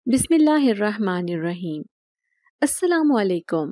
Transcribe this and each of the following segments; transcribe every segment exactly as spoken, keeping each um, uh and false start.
بسم اللہ الرحمن الرحیم۔ السلام علیکم۔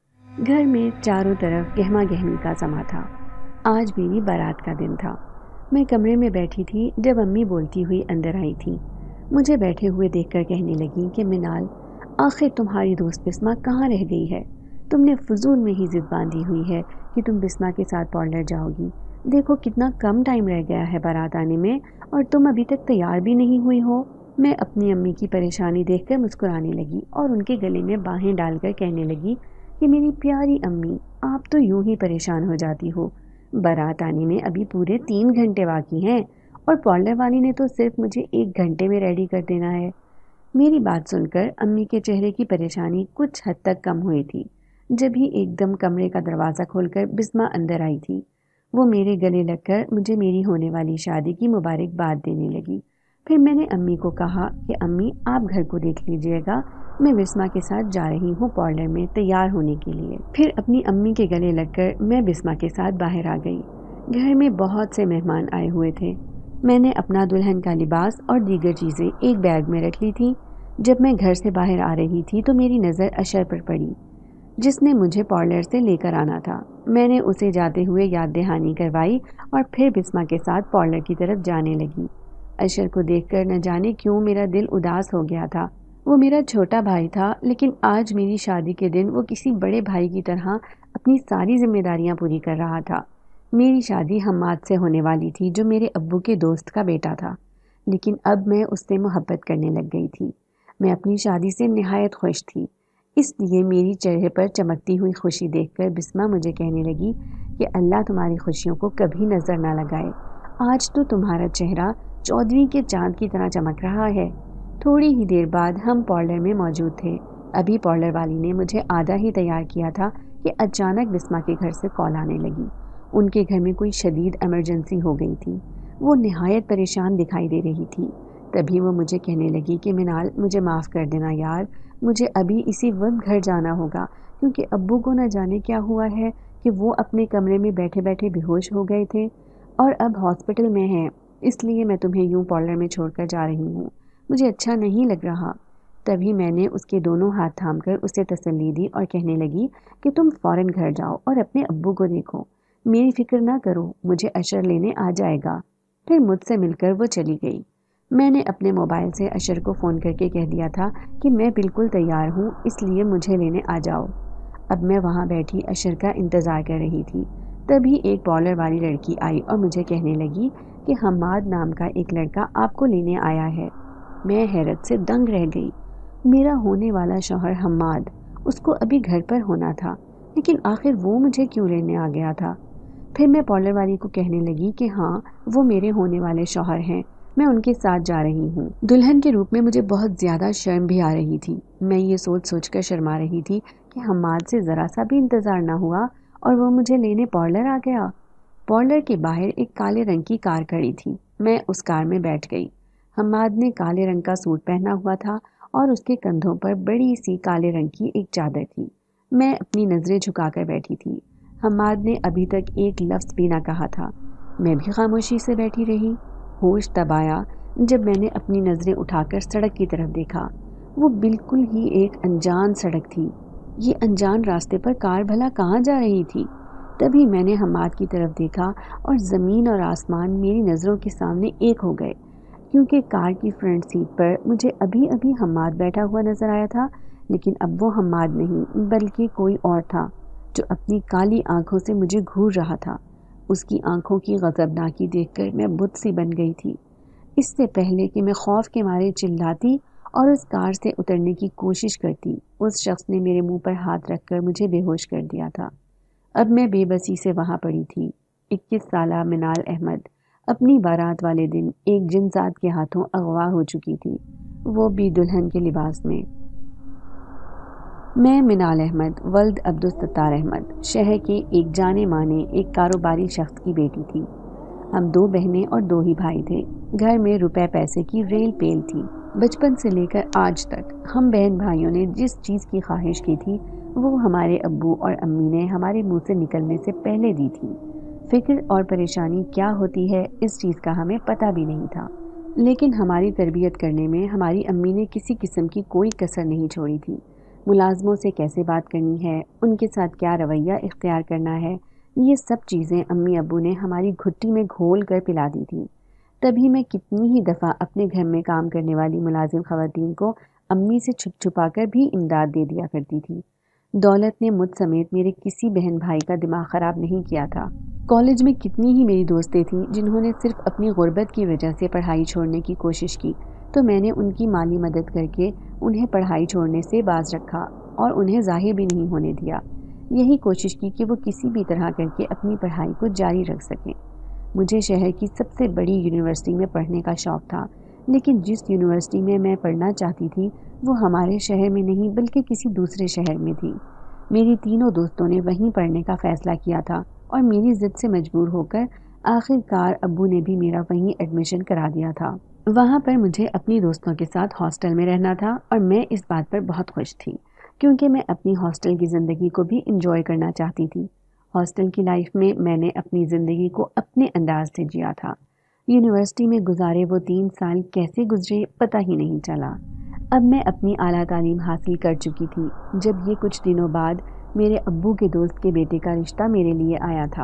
گھر میں چاروں طرف گہما گہمی کا سما تھا۔ آج میری بارات کا دن تھا۔ میں کمرے میں بیٹھی تھی جب امی بولتی ہوئی اندر آئی تھی۔ مجھے بیٹھے ہوئے دیکھ کر کہنے لگی کہ منال، آخر تمہاری دوست بسمہ کہاں رہ گئی ہے؟ تم نے فضول میں ہی ضد باندھی ہوئی ہے کہ تم بسمہ کے ساتھ پارلر جاؤ گی۔ دیکھو کتنا کم ٹائم رہ گیا ہے بارات آنے میں اور تم ابھی تک تیار بھی نہیں ہوئی ہو۔ میں اپنی امی کی پریشانی دیکھ کر مسکرانے لگی اور ان کے گلے میں باہیں ڈال کر کہنے لگی کہ میری پیاری امی، آپ تو یوں ہی پریشان ہو جاتی ہو۔ بارات آنے میں ابھی پورے تین گھنٹے باقی ہیں اور پارلر والی نے تو صرف مجھے ایک گھنٹے میں ریڈی کر دینا ہے۔ میری بات سن کر امی کے چہرے کی پریشانی کچھ حد تک کم ہوئی تھی جب ہی ایک دم کمرے کا دروازہ کھول کر بسمہ اندر آئی تھی۔ وہ میرے گلے لگ کر مجھے میری ہونے والی شادی کی مبارکباد دینے لگی۔ پھر میں نے امی کو کہا کہ امی، آپ گھر کو دیکھ لیجئے گا، میں بسمہ کے ساتھ جا رہی ہوں پارلر میں تیار ہونے کے لیے۔ پھر اپنی امی کے گلے لگ کر میں بسمہ کے ساتھ باہر آ گئی۔ گھر میں بہت سے مہمان آئے ہوئے تھے۔ میں نے اپنا دلہن کا لباس اور دیگر چیزیں ایک بیگ میں رکھ لی تھی۔ جب میں گھر سے باہر آ رہی تھی تو میری نظر اشر پر پڑی، جس نے مجھے پارلر سے لے کر آنا تھا۔ میں نے اسے جاتے ہوئے یاد دہانی کروائی اور پھر بسمہ کے ساتھ پارلر کی طرف جانے لگی۔ اشر کو دیکھ کر نہ جانے کیوں میرا دل اداس ہو گیا تھا۔ وہ میرا چھوٹا بھائی تھا، لیکن آج میری شادی کے دن وہ کسی بڑے بھائی کی طرح اپنی ساری ذمہ داریاں پوری کر رہا تھا۔ میری شادی حماد سے ہونے والی تھی جو میرے ابو کے دوست کا بیٹا تھا، لیکن اب میں اس سے محبت کرنے لگ گئی تھی۔ میں اپنی شادی سے نہایت خوش تھی، اس لیے میری چہرے پر چمکتی ہوئی خوشی دیکھ کر بسمہ مجھے کہنے لگی کہ اللہ تمہاری خوشیوں کو کبھی نظر نہ لگائے۔ آج تو تمہارا چہرہ چودھویں کے چاند کی طرح چمک رہا ہے۔ تھوڑی ہی دیر بعد ہم پارلر میں موجود تھے۔ ابھی پارلر والی نے مجھے آدھا ہی تیار کیا تھا کہ اچانک بسمہ کے گھر سے کال آنے لگی۔ ان کے گھر میں کوئی شدید ایمرجنسی ہو گئی تھی۔ وہ نہایت پریشان دکھائی دے رہی تھی۔ تبھی وہ مجھے کہنے لگی کہ منال، مجھے معاف کر دینا یار، مجھے ابھی اسی وقت گھر جانا ہوگا کیونکہ ابو کو نہ جانے کیا ہوا ہے کہ وہ اپنے کمرے میں بیٹھے بیٹھے بے ہوش ہو گئے تھے اور اب ہاسپٹل میں ہیں، اس لیے میں تمہیں یوں پارلر میں چھوڑ کر جا رہی ہوں، مجھے اچھا نہیں لگ رہا۔ تبھی میں نے اس کے دونوں ہاتھ تھام کر اسے تسلی دی اور کہنے لگی کہ تم فوراً گھر جاؤ اور اپنے ابو کو دیکھو، میری فکر نہ کرو، مجھے اشر لینے آ جائے گا۔ پھر مجھ سے مل کر وہ چلی گئی۔ میں نے اپنے موبائل سے اشر کو فون کر کے کہہ دیا تھا کہ میں بالکل تیار ہوں، اس لیے مجھے لینے آ جاؤ۔ اب میں وہاں بیٹھی اشر کا انتظار کر رہی تھی۔ تبھی ایک پارلر والی لڑکی آئی اور مجھے کہنے لگی کہ حماد نام کا ایک لڑکا آپ کو لینے آیا ہے۔ میں حیرت سے دنگ رہ گئی۔ میرا ہونے والا شوہر حماد، اس کو ابھی گھر پر ہونا تھا، لیکن آخر وہ مجھے کیوں لینے آ گیا تھا؟ پھر میں پارلر والی کو کہنے لگی کہ ہاں، وہ میرے ہونے والے شوہر ہیں، میں ان کے ساتھ جا رہی ہوں۔ دلہن کے روپ میں مجھے بہت زیادہ شرم بھی آ رہی تھی۔ میں یہ سوچ سوچ کر شرما رہی تھی کہ حماد سے ذرا سا بھی انتظار نہ ہوا اور وہ مجھے لینے پارلر آ گیا۔ پارلر کے باہر ایک کالے رنگ کی کار کھڑی تھی۔ میں اس کار میں بیٹھ گئی۔ حماد نے کالے رنگ کا سوٹ پہنا ہوا تھا اور اس کے کندھوں پر بڑی سی کالے رنگ کی ایک چادر تھی۔ میں اپنی نظریں جھکا کر بیٹھی تھی۔ حماد نے ابھی تک ایک لفظ بھی نہ کہا تھا۔ میں بھی خاموشی سے بیٹھی رہی۔ ہوش تب آیا جب میں نے اپنی نظریں اٹھا کر سڑک کی طرف دیکھا۔ وہ بالکل ہی ایک انجان سڑک تھی۔ یہ انجان راستے پر کار بھلا کہاں جا رہی تھی؟ تبھی میں نے حماد کی طرف دیکھا اور زمین اور آسمان میری نظروں کے سامنے ایک ہو گئے، کیونکہ کار کی فرنٹ سیٹ پر مجھے ابھی ابھی حماد بیٹھا ہوا نظر آیا تھا، لیکن اب وہ حماد نہیں بلکہ کوئی اور تھا جو اپنی کالی آنکھوں سے مجھے گھور رہا تھا۔ اس کی آنکھوں کی غضبناکی دیکھ کر میں بت سی بن گئی تھی۔ اس سے پہلے کہ میں خوف کے مارے چلاتی اور اس کار سے اترنے کی کوشش کرتی، اس شخص نے میرے منہ پر ہاتھ رکھ کر مجھے بے ہوش کر دیا تھا۔ اب میں بے بسی سے وہاں پڑی تھی۔ اکیس سالہ منال احمد اپنی بارات والے دن ایک جنزات کے ہاتھوں اغوا ہو چکی تھی، وہ بھی دلہن کے لباس میں۔ میں منال احمد ولد عبدالستار احمد شہر کے ایک جانے مانے ایک کاروباری شخص کی بیٹی تھی۔ ہم دو بہنیں اور دو ہی بھائی تھے۔ گھر میں روپے پیسے کی ریل پیل تھی۔ بچپن سے لے کر آج تک ہم بہن بھائیوں نے جس چیز کی خواہش کی تھی وہ ہمارے ابو اور امی نے ہمارے منہ سے نکلنے سے پہلے دی تھی۔ فکر اور پریشانی کیا ہوتی ہے اس چیز کا ہمیں پتہ بھی نہیں تھا، لیکن ہماری تربیت کرنے میں ہماری امی نے کسی قسم کی کوئی کسر نہیں چھوڑی تھی۔ ملازموں سے کیسے بات کرنی ہے، ان کے ساتھ کیا رویہ اختیار کرنا ہے، یہ سب چیزیں امی ابو نے ہماری گھٹی میں گھول کر پلا دی تھی۔ تبھی میں کتنی ہی دفعہ اپنے گھر میں کام کرنے والی ملازم خواتین کو امی سے چھپ چھپا کر بھی امداد دے دیا کرتی تھی۔ دولت نے مجھ سمیت میرے کسی بہن بھائی کا دماغ خراب نہیں کیا تھا۔ کالج میں کتنی ہی میری دوستیں تھیں جنہوں نے صرف اپنی غربت کی وجہ سے پڑھائی چھوڑنے کی کوشش کی، تو میں نے ان کی مالی مدد کر کے انہیں پڑھائی چھوڑنے سے باز رکھا اور انہیں ظاہر بھی نہیں ہونے دیا۔ یہی کوشش کی کہ وہ کسی بھی طرح کر کے اپنی پڑھائی کو جاری رکھ سکیں۔ مجھے شہر کی سب سے بڑی یونیورسٹی میں پڑھنے کا شوق تھا، لیکن جس یونیورسٹی میں میں پڑھنا چاہتی تھی وہ ہمارے شہر میں نہیں بلکہ کسی دوسرے شہر میں تھی۔ میری تینوں دوستوں نے وہیں پڑھنے کا فیصلہ کیا تھا اور میری ضد سے مجبور ہو کر آخر کار ابو نے بھی میرا وہیں ایڈمیشن کرا دیا تھا۔ وہاں پر مجھے اپنی دوستوں کے ساتھ ہاسٹل میں رہنا تھا اور میں اس بات پر بہت خوش تھی کیونکہ میں اپنی ہاسٹل کی زندگی کو بھی انجوائے کرنا چاہتی تھی۔ ہاسٹل کی لائف میں میں نے اپنی زندگی کو اپنے انداز سے جیا تھا۔ یونیورسٹی میں گزارے وہ تین سال کیسے گزرے پتہ ہی نہیں چلا۔ اب میں اپنی اعلیٰ تعلیم حاصل کر چکی تھی جب یہ کچھ دنوں بعد میرے ابو کے دوست کے بیٹے کا رشتہ میرے لیے آیا تھا۔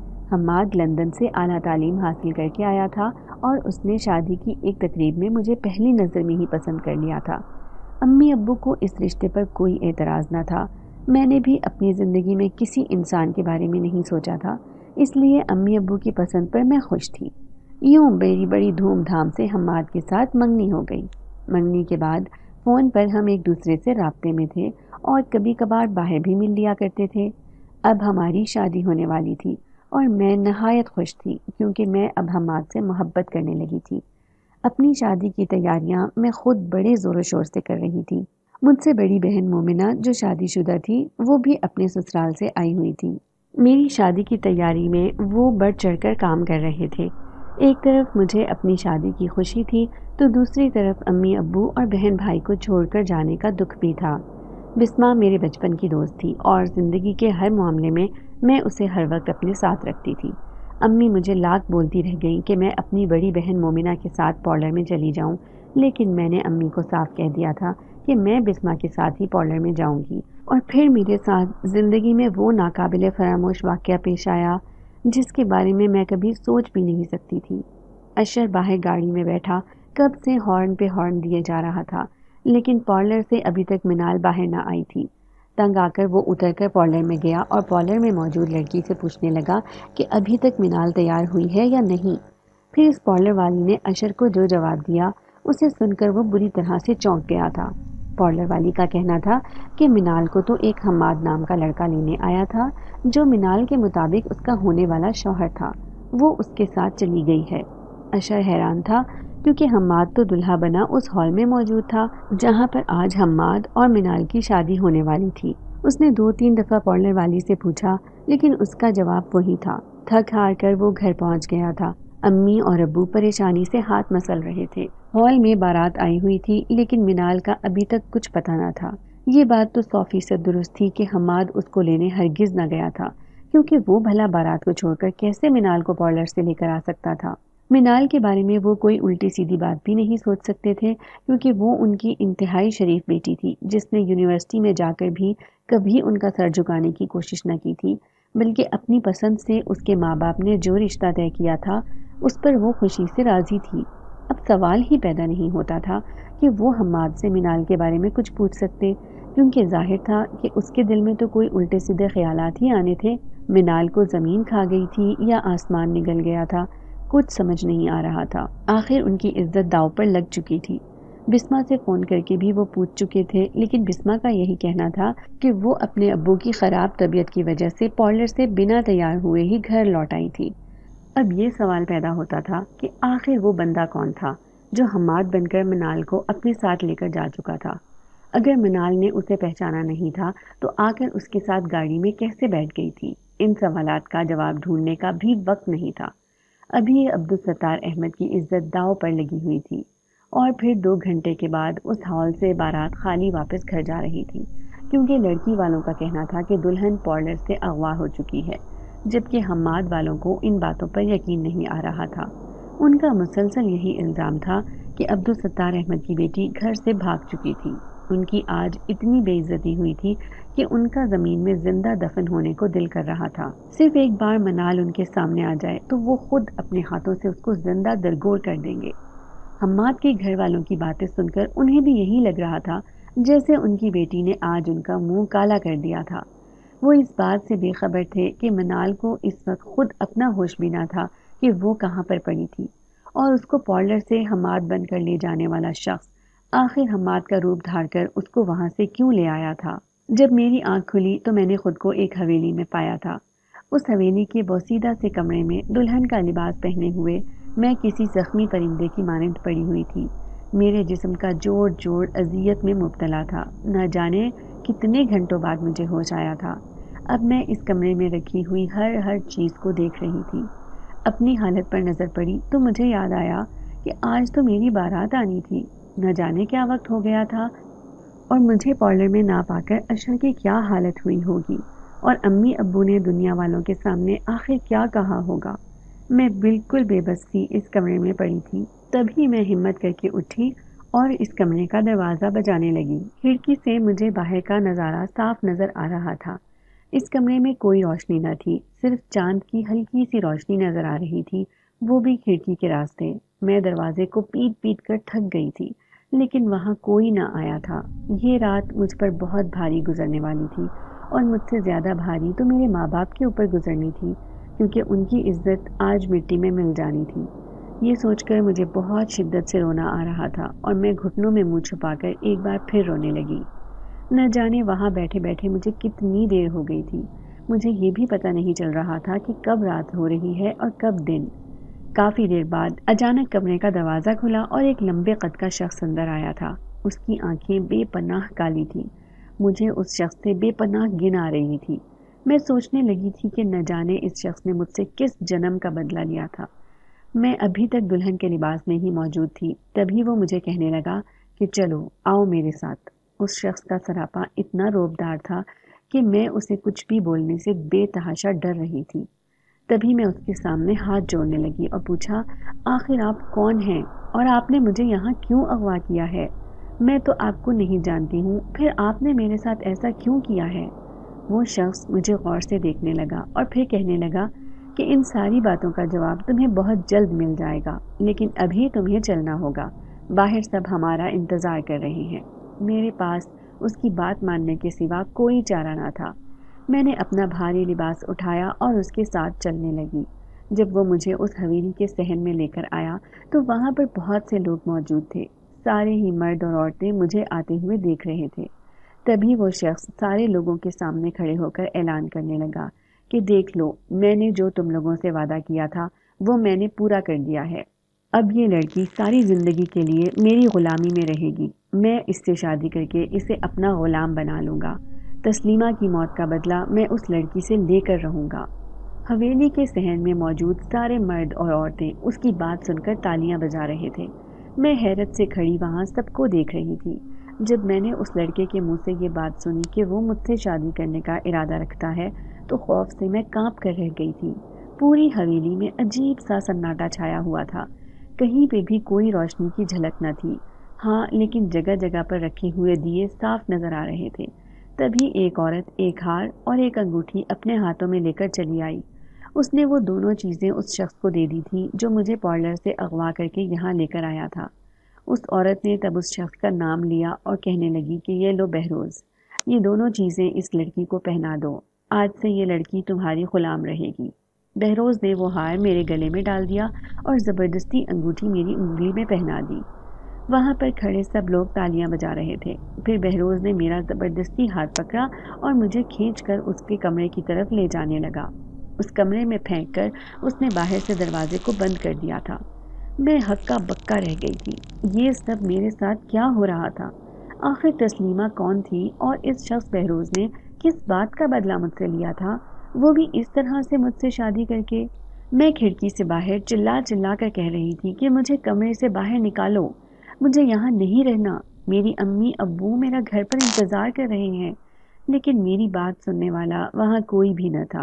حماد لندن سے اعلیٰ تعلیم حاصل کر کے آیا تھا اور اس نے شادی کی ایک تقریب میں مجھے پہلی نظر میں ہی پسند کر لیا تھا۔ امی ابو کو اس رشتے پر کوئی اعتراض نہ تھا۔ میں نے بھی اپنی زندگی میں کسی انسان کے بارے میں نہیں سوچا تھا، اس لیے امی ابو کی پسند پر میں خوش تھی۔ یوں بڑی بڑی دھوم دھام سے حماد کے ساتھ منگنی ہو گئی۔ منگنی کے بعد فون پر ہم ایک دوسرے سے رابطے میں تھے اور کبھی کبھار باہر بھی مل لیا کرتے تھے۔ اب ہماری شادی ہونے والی تھی اور میں نہایت خوش تھی کیونکہ میں اب حماد سے محبت کرنے لگی تھی۔ اپنی شادی کی تیاریاں میں خود بڑے زور و شور سے کر رہی تھی۔ مجھ سے بڑی بہن مومنہ جو شادی شدہ تھی وہ بھی اپنے سسرال سے آئی ہوئی تھی۔ میری شادی کی تیاری میں وہ بڑھ چڑھ کر کام کر رہے تھے۔ ایک طرف مجھے اپنی شادی کی خوشی تھی تو دوسری طرف امی ابو اور بہن بھائی کو چھوڑ کر جانے کا دکھ بھی تھا۔ بسمہ میرے بچپن کی دوست تھی اور زندگی کے ہر معاملے میں میں اسے ہر وقت اپنے ساتھ رکھتی تھی۔ امی مجھے لاکھ بولتی رہ گئیں کہ میں اپنی بڑی بہن مومنہ کے ساتھ پارلر میں چلی جاؤں، لیکن میں نے امی کو صاف کہہ دیا تھا کہ میں بسمہ کے ساتھ ہی پارلر میں جاؤں گی، اور پھر میرے ساتھ زندگی میں وہ ناقابل فراموش واقعہ پیش آیا جس کے بارے میں میں کبھی سوچ بھی نہیں سکتی تھی۔ اشر باہر گاڑی میں بیٹھا کب سے ہارن پہ ہارن دیے جا رہا تھا، لیکن پارلر سے ابھی تک منال باہر نہ آئی تھی۔ تنگ آ کر وہ اتر کر پارلر میں گیا اور پارلر میں موجود لڑکی سے پوچھنے لگا کہ ابھی تک منال تیار ہوئی ہے یا نہیں۔ پھر اس پارلر والی نے اشر کو جو جواب دیا اسے سن کر وہ بری طرح سے چونک گیا تھا۔ پارلر والی کا کہنا تھا کہ منال کو تو ایک حماد نام کا لڑکا لینے آیا تھا جو منال کے مطابق اس کا ہونے والا شوہر تھا، وہ اس کے ساتھ چلی گئی ہے۔ اشر حیران تھا کیونکہ حماد تو دلہا بنا اس ہال میں موجود تھا جہاں پر آج حماد اور منال کی شادی ہونے والی تھی۔ اس نے دو تین دفعہ پارلر والی سے پوچھا لیکن اس کا جواب وہی تھا۔ تھک ہار کر وہ گھر پہنچ گیا تھا۔ امی اور ابو پریشانی سے ہاتھ مسل رہے تھے۔ ہال میں بارات آئی ہوئی تھی لیکن منال کا ابھی تک کچھ پتہ نہ تھا۔ یہ بات تو سو فیصد درست تھی کہ حماد اس کو لینے ہرگز نہ گیا تھا، کیونکہ وہ بھلا بارات کو چھوڑ کر کیسے منال کو پارلر سے لے کر آ سکتا تھا۔ منال کے بارے میں وہ کوئی الٹی سیدھی بات بھی نہیں سوچ سکتے تھے کیونکہ وہ ان کی انتہائی شریف بیٹی تھی جس نے یونیورسٹی میں جا کر بھی کبھی ان کا سر جھکانے کی کوشش نہ کی تھی، بلکہ اپنی پسند سے اس کے ماں باپ نے جو رشتہ طے کیا تھا اس پر وہ خوشی سے راضی تھی۔ اب سوال ہی پیدا نہیں ہوتا تھا کہ وہ حماد سے منال کے بارے میں کچھ پوچھ سکتے، کیونکہ ظاہر تھا کہ اس کے دل میں تو کوئی الٹے سیدھے خیالات ہی آنے تھے۔ منال کو زمین کھا گئی تھی یا آسمان نگل گیا تھا، کچھ سمجھ نہیں آ رہا تھا۔ آخر ان کی عزت داؤ پر لگ چکی تھی۔ بسمہ سے فون کر کے بھی وہ پوچھ چکے تھے، لیکن بسمہ کا یہی کہنا تھا کہ وہ اپنے ابو کی خراب طبیعت کی وجہ سے پارلر سے بنا تیار ہوئے ہی گھر لوٹ آئی تھی۔ اب یہ سوال پیدا ہوتا تھا کہ آخر وہ بندہ کون تھا جو حماد بن کر منال کو اپنے ساتھ لے کر جا چکا تھا۔ اگر منال نے اسے پہچانا نہیں تھا تو آ کر اس کے ساتھ گاڑی میں کیسے بیٹھ گئی تھی؟ ان سوالات کا جواب ڈھونڈنے کا بھی وقت نہیں تھا۔ ابھی عبدالستار احمد کی عزت داؤ پر لگی ہوئی تھی اور پھر دو گھنٹے کے بعد اس ہال سے بارات خالی واپس گھر جا رہی تھی، کیونکہ لڑکی والوں کا کہنا تھا کہ دلہن پارلر سے اغوا ہو چکی ہے، جبکہ حماد والوں کو ان باتوں پر یقین نہیں آ رہا تھا۔ ان کا مسلسل یہی الزام تھا کہ عبدالستار احمد کی بیٹی گھر سے بھاگ چکی تھی۔ ان کی آج اتنی بے عزتی ہوئی تھی کہ ان کا زمین میں زندہ دفن ہونے کو دل کر رہا تھا۔ صرف ایک بار منال ان کے سامنے آ جائے تو وہ خود اپنے ہاتھوں سے اس کو زندہ درگور کر دیں گے۔ حماد کے گھر والوں کی باتیں سن کر انہیں بھی یہی لگ رہا تھا جیسے ان کی بیٹی نے آج ان کا منہ کالا کر دیا تھا۔ وہ اس بات سے بے خبر تھے کہ منال کو اس وقت خود اپنا ہوش بھی نہ تھا کہ وہ کہاں پر پڑی تھی، اور اس کو پارلر سے حماد بن کر لے جانے والا شخص آخر حماد کا روپ دھار کر اس کو وہاں سے کیوں لے آیا تھا۔ جب میری آنکھ کھلی تو میں نے خود کو ایک حویلی میں پایا تھا۔ اس حویلی کے بوسیدہ سے کمرے میں دلہن کا لباس پہنے ہوئے میں کسی زخمی پرندے کی مانند پڑی ہوئی تھی۔ میرے جسم کا جوڑ جوڑ اذیت میں مبتلا تھا۔ نہ جانے کتنے گھنٹوں بعد مجھے ہوش آیا تھا۔ اب میں اس کمرے میں رکھی ہوئی ہر ہر چیز کو دیکھ رہی تھی۔ اپنی حالت پر نظر پڑی تو مجھے یاد آیا کہ آج تو میری بارات آنی تھی۔ نہ جانے کیا وقت ہو گیا تھا اور مجھے پارلر میں نہ پا کر اشر کی کیا حالت ہوئی ہوگی، اور امی ابو نے دنیا والوں کے سامنے آخر کیا کہا ہوگا۔ میں بالکل بے بس سی اس کمرے میں پڑی تھی۔ تبھی میں ہمت کر کے اٹھی اور اس کمرے کا دروازہ بجانے لگی۔ کھڑکی سے مجھے باہر کا نظارہ صاف نظر آ رہا تھا۔ اس کمرے میں کوئی روشنی نہ تھی، صرف چاند کی ہلکی سی روشنی نظر آ رہی تھی، وہ بھی کھڑکی کے راستے۔ میں دروازے کو پیٹ پیٹ کر تھک گئی تھی، لیکن وہاں کوئی نہ آیا تھا۔ یہ رات مجھ پر بہت بھاری گزرنے والی تھی، اور مجھ سے زیادہ بھاری تو میرے ماں باپ کے اوپر گزرنی تھی، کیونکہ ان کی عزت آج مٹی میں مل جانی تھی۔ یہ سوچ کر مجھے بہت شدت سے رونا آ رہا تھا، اور میں گھٹنوں میں منہ چھپا کر ایک بار پھر رونے لگی۔ نہ جانے وہاں بیٹھے بیٹھے مجھے کتنی دیر ہو گئی تھی۔ مجھے یہ بھی پتہ نہیں چل رہا تھا کہ کب رات ہو رہی ہے اور کب دن۔ کافی دیر بعد اچانک کمرے کا دروازہ کھلا اور ایک لمبے قد کا شخص اندر آیا تھا۔ اس کی آنکھیں بے پناہ کالی تھیں۔ مجھے اس شخص سے بے پناہ گن آ رہی تھی۔ میں سوچنے لگی تھی کہ نہ جانے اس شخص نے مجھ سے کس جنم کا بدلہ لیا تھا۔ میں ابھی تک دلہن کے لباس میں ہی موجود تھی، تبھی وہ مجھے کہنے لگا کہ چلو آؤ میرے ساتھ۔ اس شخص کا سراپا اتنا روبدار تھا کہ میں اسے کچھ بھی بولنے سے بے تحاشا ڈر رہی تھی۔ تبھی میں اس کے سامنے ہاتھ جوڑنے لگی اور پوچھا، آخر آپ کون ہیں اور آپ نے مجھے یہاں کیوں اغوا کیا ہے؟ میں تو آپ کو نہیں جانتی ہوں، پھر آپ نے میرے ساتھ ایسا کیوں کیا ہے؟ وہ شخص مجھے غور سے دیکھنے لگا اور پھر کہنے لگا کہ ان ساری باتوں کا جواب تمہیں بہت جلد مل جائے گا، لیکن ابھی تمہیں چلنا ہوگا، باہر سب ہمارا انتظار کر رہے ہیں۔ میرے پاس اس کی بات ماننے کے سوا کوئی چارہ نہ تھا۔ میں نے اپنا بھاری لباس اٹھایا اور اس کے ساتھ چلنے لگی۔ جب وہ مجھے اس حویلی کے صحن میں لے کر آیا تو وہاں پر بہت سے لوگ موجود تھے۔ سارے ہی مرد اور عورتیں مجھے آتے ہوئے دیکھ رہے تھے۔ تبھی وہ شخص سارے لوگوں کے سامنے کھڑے ہو کر اعلان کرنے لگا کہ دیکھ لو، میں نے جو تم لوگوں سے وعدہ کیا تھا وہ میں نے پورا کر دیا ہے۔ اب یہ لڑکی ساری زندگی کے لیے میری غلامی میں رہے گی۔ میں اس سے شادی کر کے اسے اپنا غلام بنا لوں گا۔ تسلیمہ کی موت کا بدلہ میں اس لڑکی سے لے کر رہوں گا۔ حویلی کے صحن میں موجود سارے مرد اور عورتیں اس کی بات سن کر تالیاں بجا رہے تھے۔ میں حیرت سے کھڑی وہاں سب کو دیکھ رہی تھی۔ جب میں نے اس لڑکے کے منہ سے یہ بات سنی کہ وہ مجھ سے شادی کرنے کا ارادہ رکھتا ہے تو خوف سے میں کانپ کر رہ گئی تھی۔ پوری حویلی میں عجیب سا سناٹا چھایا ہوا تھا۔ کہیں پہ بھی کوئی روشنی کی جھلک نہ تھی، ہاں لیکن جگہ جگہ پر رکھے ہوئے دیے صاف نظر آ رہے تھے۔ تبھی ایک عورت ایک ہار اور ایک انگوٹھی اپنے ہاتھوں میں لے کر چلی آئی۔ اس نے وہ دونوں چیزیں اس شخص کو دے دی تھی جو مجھے پارلر سے اغوا کر کے یہاں لے کر آیا تھا۔ اس عورت نے تب اس شخص کا نام لیا اور کہنے لگی کہ یہ لو بہروز، یہ دونوں چیزیں اس لڑکی کو پہنا دو، آج سے یہ لڑکی تمہاری غلام رہے گی۔ بہروز نے وہ ہار میرے گلے میں ڈال دیا اور زبردستی انگوٹھی میری انگلی میں پہنا دی۔ وہاں پر کھڑے سب لوگ تالیاں بجا رہے تھے۔ پھر بہروز نے میرا زبردستی ہاتھ پکڑا اور مجھے کھینچ کر اس کے کمرے کی طرف لے جانے لگا۔ اس کمرے میں پھینک کر اس نے باہر سے دروازے کو بند کر دیا تھا۔ میں ہکا بکا رہ گئی تھی۔ یہ سب میرے ساتھ کیا ہو رہا تھا؟ آخر تسلیمہ کون تھی اور اس شخص بہروز نے کس بات کا بدلہ مجھ سے لیا تھا، وہ بھی اس طرح سے مجھ سے شادی کر کے؟ میں کھڑکی سے باہر چلا چلا کر کہہ رہی تھی کہ مجھے کمرے سے باہر نکالو، مجھے یہاں نہیں رہنا، میری امی ابو میرا گھر پر انتظار کر رہے ہیں۔ لیکن میری بات سننے والا وہاں کوئی بھی نہ تھا۔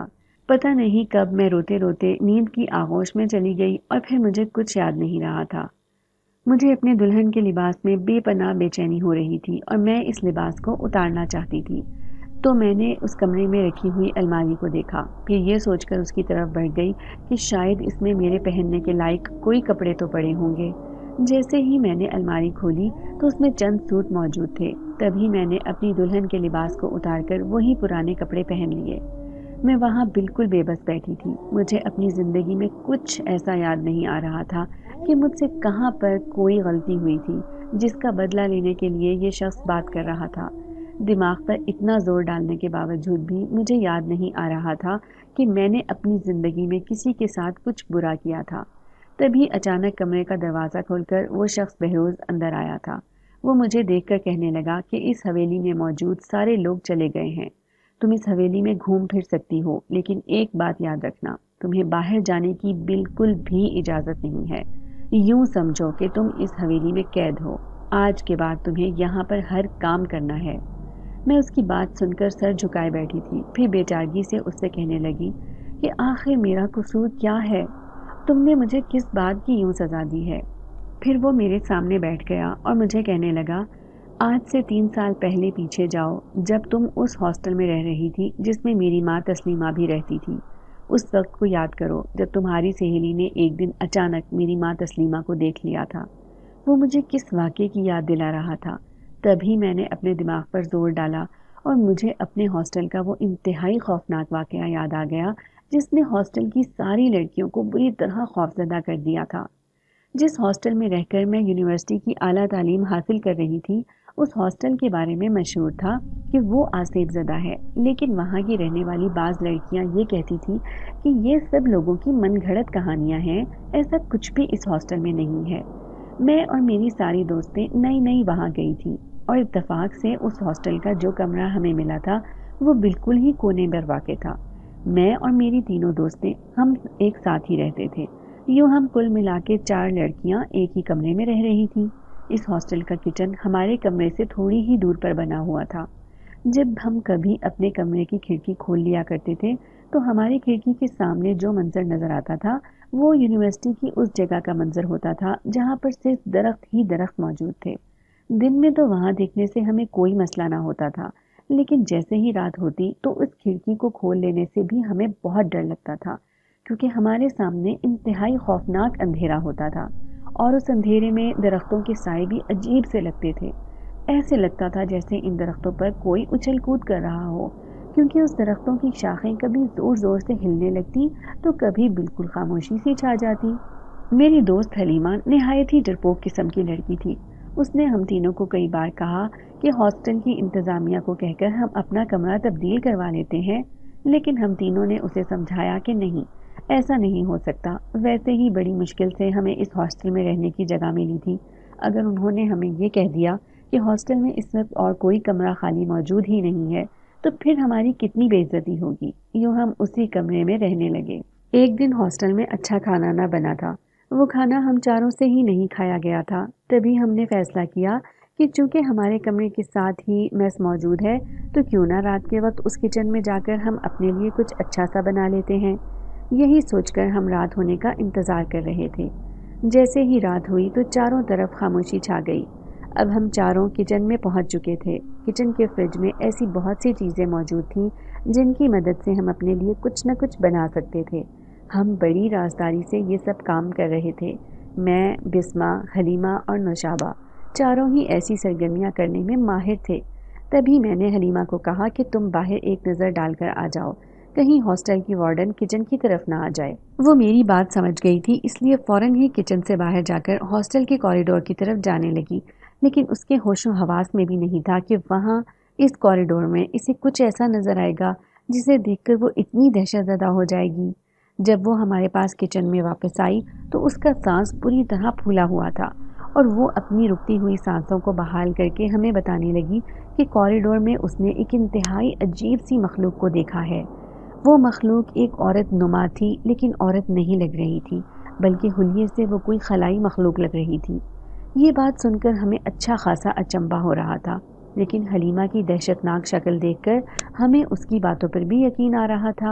پتہ نہیں کب میں روتے روتے نیند کی آغوش میں چلی گئی اور پھر مجھے کچھ یاد نہیں رہا تھا۔ مجھے اپنے دلہن کے لباس میں بے پناہ بے چینی ہو رہی تھی اور میں اس لباس کو اتارنا چاہتی تھی، تو میں نے اس کمرے میں رکھی ہوئی الماری کو دیکھا، پھر یہ سوچ کر اس کی طرف بڑھ گئی کہ شاید اس میں میرے پہننے کے لائق کوئی کپڑے تو پڑے ہوں گے۔ جیسے ہی میں نے الماری کھولی تو اس میں چند سوٹ موجود تھے، تبھی میں نے اپنی دلہن کے لباس کو اتار کر وہی پرانے کپڑے پہن لیے۔ میں وہاں بالکل بے بس بیٹھی تھی۔ مجھے اپنی زندگی میں کچھ ایسا یاد نہیں آ رہا تھا کہ مجھ سے کہاں پر کوئی غلطی ہوئی تھی جس کا بدلہ لینے کے لیے یہ شخص بات کر رہا تھا۔ دماغ پر اتنا زور ڈالنے کے باوجود بھی مجھے یاد نہیں آ رہا تھا کہ میں نے اپنی زندگی میں کسی کے ساتھ کچھ برا کیا تھا۔ تبھی اچانک کمرے کا دروازہ کھول کر وہ شخص بہروز اندر آیا تھا۔ وہ مجھے دیکھ کر کہنے لگا کہ اس حویلی میں موجود سارے لوگ چلے گئے ہیں، تم اس حویلی میں گھوم پھر سکتی ہو، لیکن ایک بات یاد رکھنا، تمہیں باہر جانے کی بالکل بھی اجازت نہیں ہے۔ یوں سمجھو کہ تم اس حویلی میں قید ہو، آج کے بعد تمہیں یہاں پر ہر کام کرنا ہے۔ میں اس کی بات سن کر سر جھکائے بیٹھی تھی، پھر بے چارگی سے اس سے کہنے لگی کہ آخر میرا قصور کیا ہے؟ تم نے مجھے کس بات کی یوں سزا دی ہے؟ پھر وہ میرے سامنے بیٹھ گیا اور مجھے کہنے لگا، آج سے تین سال پہلے پیچھے جاؤ، جب تم اس ہاسٹل میں رہ رہی تھی جس میں میری ماں تسلیمہ بھی رہتی تھی۔ اس وقت کو یاد کرو جب تمہاری سہیلی نے ایک دن اچانک میری ماں تسلیمہ کو دیکھ لیا تھا۔ وہ مجھے کس واقعے کی یاد دلا رہا تھا؟ تبھی میں نے اپنے دماغ پر زور ڈالا اور مجھے اپنے ہاسٹل کا وہ انتہائی خوفناک واقعہ یاد آ گیا جس نے ہاسٹل کی ساری لڑکیوں کو بری طرح خوفزدہ کر دیا تھا۔ جس ہاسٹل میں رہ کر میں یونیورسٹی کی اعلیٰ تعلیم حاصل کر رہی تھی، اس ہاسٹل کے بارے میں مشہور تھا کہ وہ آسیب زدہ ہے، لیکن وہاں کی رہنے والی بعض لڑکیاں یہ کہتی تھی کہ یہ سب لوگوں کی من گھڑت کہانیاں ہیں، ایسا کچھ بھی اس ہاسٹل میں نہیں ہے۔ میں اور میری ساری دوستیں نئی نئی وہاں گئی تھیں اور اتفاق سے اس ہاسٹل کا جو کمرہ ہمیں ملا تھا وہ بالکل ہی کونے پر واقع تھا۔ میں اور میری تینوں دوستیں ہم ایک ساتھ ہی رہتے تھے۔ یوں ہم کل ملا کے چار لڑکیاں ایک ہی کمرے میں رہ رہی تھیں۔ اس ہاسٹل کا کچن ہمارے کمرے سے تھوڑی ہی دور پر بنا ہوا تھا۔ جب ہم کبھی اپنے کمرے کی کھڑکی کھول لیا کرتے تھے تو ہماری کھڑکی کے سامنے جو منظر نظر آتا تھا وہ یونیورسٹی کی اس جگہ کا منظر ہوتا تھا جہاں پر صرف درخت ہی درخت موجود تھے۔ دن میں تو وہاں دیکھنے سے ہمیں کوئی مسئلہ نہ ہوتا تھا، لیکن جیسے ہی رات ہوتی تو اس کھڑکی کو کھول لینے سے بھی ہمیں بہت ڈر لگتا تھا، کیونکہ ہمارے سامنے انتہائی خوفناک اندھیرا ہوتا تھا اور اس اندھیرے میں درختوں کے سائے بھی عجیب سے لگتے تھے۔ ایسے لگتا تھا جیسے ان درختوں پر کوئی اچھل کود کر رہا ہو، کیونکہ اس درختوں کی شاخیں کبھی زور زور سے ہلنے لگتی تو کبھی بالکل خاموشی سی چھا جاتی۔ میری دوست حلیمہ نہایت ہی ڈرپوک قسم کی لڑکی تھی۔ اس نے ہم تینوں کو کئی بار کہا کہ ہاسٹل کی انتظامیہ کو کہہ کر ہم اپنا کمرہ تبدیل کروا لیتے ہیں، لیکن ہم تینوں نے اسے سمجھایا کہ نہیں، ایسا نہیں ہو سکتا۔ ویسے ہی بڑی مشکل سے ہمیں اس ہاسٹل میں رہنے کی جگہ ملی تھی۔ اگر انہوں نے ہمیں یہ کہہ دیا کہ ہاسٹل میں اس وقت اور کوئی کمرہ خالی موجود ہی نہیں ہے تو پھر ہماری کتنی بے عزتی ہوگی۔ یوں ہم اسی کمرے میں رہنے لگے۔ ایک دن ہاسٹل میں اچھا کھانا نہ بنا تھا، وہ کھانا ہم چاروں سے ہی نہیں کھایا گیا تھا۔ تبھی ہم نے فیصلہ کیا کہ چونکہ ہمارے کمرے کے ساتھ ہی میس موجود ہے تو کیوں نہ رات کے وقت اس کچن میں جا کر ہم اپنے لیے کچھ اچھا سا بنا لیتے ہیں۔ یہی سوچ کر ہم رات ہونے کا انتظار کر رہے تھے۔ جیسے ہی رات ہوئی تو چاروں طرف خاموشی چھا گئی۔ اب ہم چاروں کچن میں پہنچ چکے تھے۔ کچن کے فریج میں ایسی بہت سی چیزیں موجود تھیں جن کی مدد سے ہم اپنے لیے کچھ نہ کچھ بنا سکتے تھے۔ ہم بڑی رازداری سے یہ سب کام کر رہے تھے۔ میں، بسمہ، حلیمہ اور نوشابہ چاروں ہی ایسی سرگرمیاں کرنے میں ماہر تھے۔ تبھی میں نے حلیمہ کو کہا کہ تم باہر ایک نظر ڈال کر آ جاؤ، کہیں ہاسٹل کی وارڈن کچن کی طرف نہ آ جائے۔ وہ میری بات سمجھ گئی تھی، اس لیے فوراً ہی کچن سے باہر جا کر ہاسٹل کے کوریڈور کی طرف جانے لگی، لیکن اس کے ہوش و حواس میں بھی نہیں تھا کہ وہاں اس کوریڈور میں اسے کچھ ایسا نظر آئے گا جسے دیکھ کر وہ اتنی دہشت زدہ ہو جائے گی۔ جب وہ ہمارے پاس کچن میں واپس آئی تو اس کا سانس پوری طرح پھولا ہوا تھا اور وہ اپنی رکتی ہوئی سانسوں کو بحال کر کے ہمیں بتانے لگی کہ کوریڈور میں اس نے ایک انتہائی عجیب سی مخلوق کو دیکھا ہے۔ وہ مخلوق ایک عورت نما تھی، لیکن عورت نہیں لگ رہی تھی، بلکہ حلیے سے وہ کوئی خلائی مخلوق لگ رہی تھی۔ یہ بات سن کر ہمیں اچھا خاصا اچنبھا ہو رہا تھا، لیکن حلیمہ کی دہشت ناک شکل دیکھ کر ہمیں اس کی باتوں پر بھی یقین آ رہا تھا۔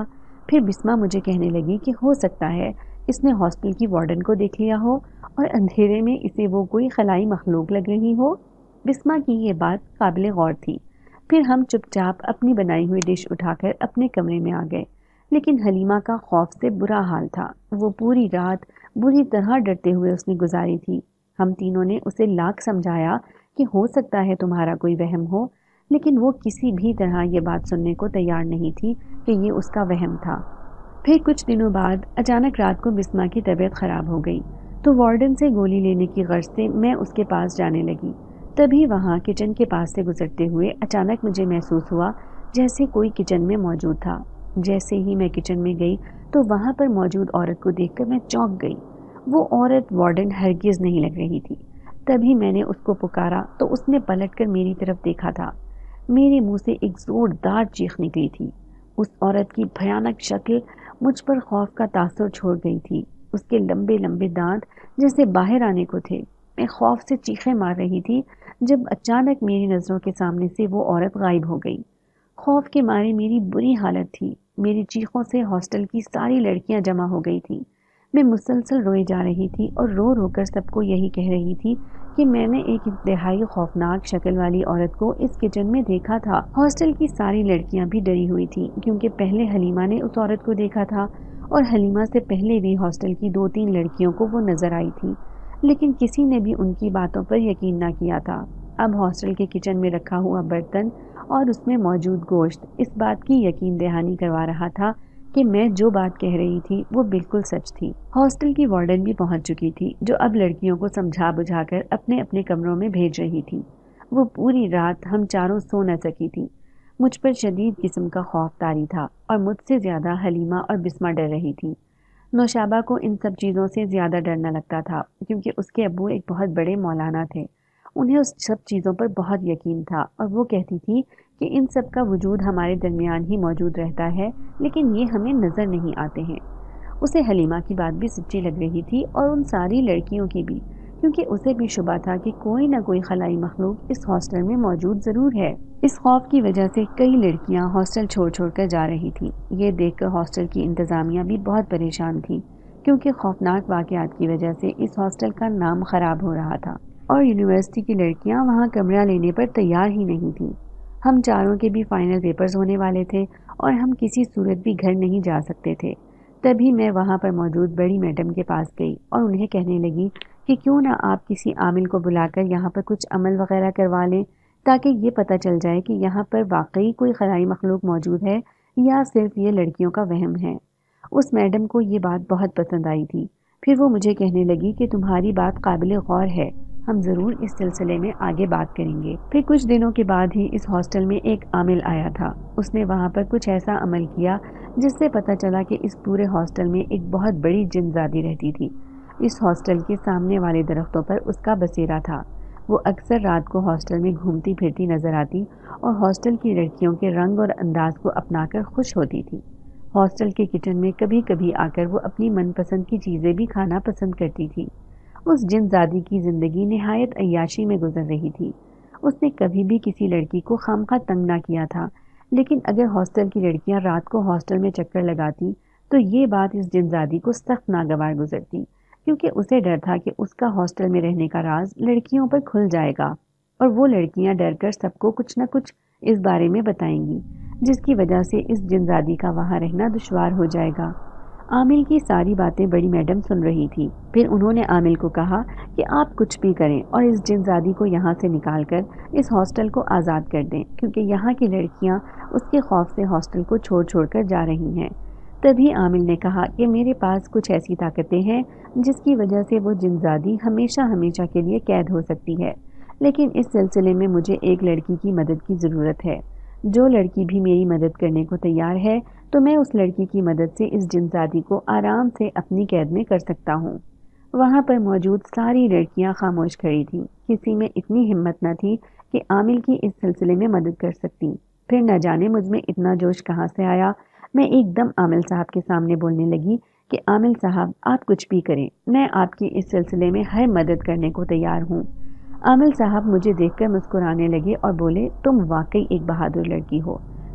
پھر بسما مجھے کہنے لگی کہ ہو سکتا ہے اس نے ہاسٹل کی وارڈن کو دیکھ لیا ہو اور اندھیرے میں اسے وہ کوئی خلائی مخلوق لگ رہی ہو۔ بسما کی یہ بات قابل غور تھی۔ پھر ہم چپ چاپ اپنی بنائی ہوئی ڈش اٹھا کر اپنے کمرے میں آ گئے، لیکن حلیمہ کا خوف سے برا حال تھا۔ وہ پوری رات بری طرح ڈرتے ہوئے اس نے گزاری تھی۔ ہم تینوں نے اسے لاکھ سمجھایا کہ ہو سکتا ہے تمہارا کوئی وہم ہو، لیکن وہ کسی بھی طرح یہ بات سننے کو تیار نہیں تھی کہ یہ اس کا وہم تھا۔ پھر کچھ دنوں بعد اچانک رات کو بسما کی طبیعت خراب ہو گئی تو وارڈن سے گولی لینے کی غرض سے میں اس کے پاس جانے لگی۔ تبھی وہاں کچن کے پاس سے گزرتے ہوئے اچانک مجھے محسوس ہوا جیسے کوئی کچن میں موجود تھا۔ جیسے ہی میں کچن میں گئی تو وہاں پر موجود عورت کو دیکھ کر میں چونک گئی۔ وہ عورت وارڈن ہرگز نہیں لگ رہی تھی۔ تبھی میں نے اس کو پکارا تو اس نے پلٹ کر میری طرف دیکھا تھا۔ میرے منہ سے ایک زوردار چیخ نکلی تھی۔ اس عورت کی بھیانک شکل مجھ پر خوف کا تاثر چھوڑ گئی تھی۔ اس کے لمبے لمبے دانت جیسے باہر آنے کو تھے۔ میں خوف سے چیخیں مار رہی تھی جب اچانک میری نظروں کے سامنے سے وہ عورت غائب ہو گئی۔ خوف کے مارے میری بری حالت تھی۔ میری چیخوں سے ہاسٹل کی ساری لڑکیاں جمع ہو گئی تھیں۔ میں مسلسل روئے جا رہی تھی اور رو رو کر سب کو یہی کہہ رہی تھی کہ میں نے ایک انتہائی خوفناک شکل والی عورت کو اس کچن میں دیکھا تھا۔ ہاسٹل کی ساری لڑکیاں بھی ڈری ہوئی تھیں کیونکہ پہلے حلیمہ نے اس عورت کو دیکھا تھا اور حلیمہ سے پہلے بھی ہاسٹل کی دو تین لڑکیوں کو وہ نظر آئی تھی، لیکن کسی نے بھی ان کی باتوں پر یقین نہ کیا تھا۔ اب ہاسٹل کے کچن میں رکھا ہوا برتن اور اس میں موجود گوشت اس بات کی یقین دہانی کروا رہا تھا کہ میں جو بات کہہ رہی تھی وہ بالکل سچ تھی۔ ہاسٹل کی وارڈن بھی پہنچ چکی تھی جو اب لڑکیوں کو سمجھا بجھا کر اپنے اپنے کمروں میں بھیج رہی تھی۔ وہ پوری رات ہم چاروں سو نہ سکی تھی۔ مجھ پر شدید قسم کا خوف طاری تھا اور مجھ سے زیادہ حلیمہ اور بسما ڈر رہی تھی۔ نوشابہ کو ان سب چیزوں سے زیادہ ڈرنا لگتا تھا کیونکہ اس کے ابو ایک بہت بڑے مولانا تھے۔ انہیں اس سب چیزوں پر بہت یقین تھا اور وہ کہتی تھی کہ ان سب کا وجود ہمارے درمیان ہی موجود رہتا ہے لیکن یہ ہمیں نظر نہیں آتے ہیں۔ اسے حلیمہ کی بات بھی سچی لگ رہی تھی اور ان ساری لڑکیوں کی بھی، کیونکہ اسے بھی شبہ تھا کہ کوئی نہ کوئی خلائی مخلوق اس ہاسٹل میں موجود ضرور ہے۔ اس خوف کی وجہ سے کئی لڑکیاں ہاسٹل چھوڑ چھوڑ کر جا رہی تھیں۔ یہ دیکھ کر ہاسٹل کی انتظامیہ بھی بہت پریشان تھی کیونکہ خوفناک واقعات کی وجہ سے اس ہاسٹل کا نام خراب ہو رہا تھا اور یونیورسٹی کی لڑکیاں وہاں کمرہ لینے پر تیار ہی نہیں تھیں۔ ہم چاروں کے بھی فائنل پیپرز ہونے والے تھے اور ہم کسی صورت بھی گھر نہیں جا سکتے تھے۔ تبھی میں وہاں پر موجود بڑی میڈم کے پاس گئی اور انہیں کہنے لگی کہ کیوں نہ آپ کسی عامل کو بلا کر یہاں پر کچھ عمل وغیرہ کروا لیں تاکہ یہ پتہ چل جائے کہ یہاں پر واقعی کوئی خلائی مخلوق موجود ہے یا صرف یہ لڑکیوں کا وہم ہے۔ اس میڈم کو یہ بات بہت پسند آئی تھی۔ پھر وہ مجھے کہنے لگی کہ تمہاری بات قابل غور ہے، ہم ضرور اس سلسلے میں آگے بات کریں گے۔ پھر کچھ دنوں کے بعد ہی اس ہاسٹل میں ایک عامل آیا تھا۔ اس نے وہاں پر کچھ ایسا عمل کیا جس سے پتہ چلا کہ اس پورے ہاسٹل میں ایک بہت بڑی جن زادی رہتی تھی۔ اس ہاسٹل کے سامنے والے درختوں پر اس کا بسیرا تھا۔ وہ اکثر رات کو ہاسٹل میں گھومتی پھرتی نظر آتی اور ہاسٹل کی لڑکیوں کے رنگ اور انداز کو اپنا کر خوش ہوتی تھی۔ ہاسٹل کے کچن میں کبھی کبھی آ کر وہ اپنی من پسند کی چیزیں بھی کھانا پسند کرتی تھی۔ اس جن زادی کی زندگی نہایت عیاشی میں گزر رہی تھی۔ اس نے کبھی بھی کسی لڑکی کو خامخواہ تنگ نہ کیا تھا، لیکن اگر ہاسٹل کی لڑکیاں رات کو ہاسٹل میں چکر لگاتی تو یہ بات اس جن زادی کو سخت ناگوار گزرتی، کیونکہ اسے ڈر تھا کہ اس کا ہاسٹل میں رہنے کا راز لڑکیوں پر کھل جائے گا اور وہ لڑکیاں ڈر کر سب کو کچھ نہ کچھ اس بارے میں بتائیں گی، جس کی وجہ سے اس جن زادی کا وہاں رہنا دشوار ہو جائے گا۔ عامل کی ساری باتیں بڑی میڈم سن رہی تھی۔ پھر انہوں نے عامل کو کہا کہ آپ کچھ بھی کریں اور اس جن زادی کو یہاں سے نکال کر اس ہاسٹل کو آزاد کر دیں، کیونکہ یہاں کی لڑکیاں اس کے خوف سے ہاسٹل کو چھوڑ چھوڑ کر جا رہی ہیں۔ تبھی عامل نے کہا کہ میرے پاس کچھ ایسی طاقتیں ہیں جس کی وجہ سے وہ جن زادی ہمیشہ ہمیشہ کے لیے قید ہو سکتی ہے، لیکن اس سلسلے میں مجھے ایک لڑکی کی مدد کی ضرورت ہے۔ جو لڑکی بھی میری مدد کرنے کو تیار ہے تو میں اس لڑکی کی مدد سے اس جن زادی کو آرام سے اپنی قید میں کر سکتا ہوں۔ وہاں پر موجود ساری لڑکیاں خاموش کھڑی تھیں۔ کسی میں اتنی ہمت نہ تھی کہ عامل کی اس سلسلے میں مدد کر سکتی۔ پھر نہ جانے مجھ میں اتنا جوش کہاں سے آیا، میں ایک دم عامل صاحب کے سامنے بولنے لگی کہ عامل صاحب آپ کچھ بھی کریں، میں آپ کی اس سلسلے میں ہر مدد کرنے کو تیار ہوں۔ عامل صاحب مجھے دیکھ کر مسکرانے لگے اور بولے تم واقعی ایک بہادر لڑکی ہو،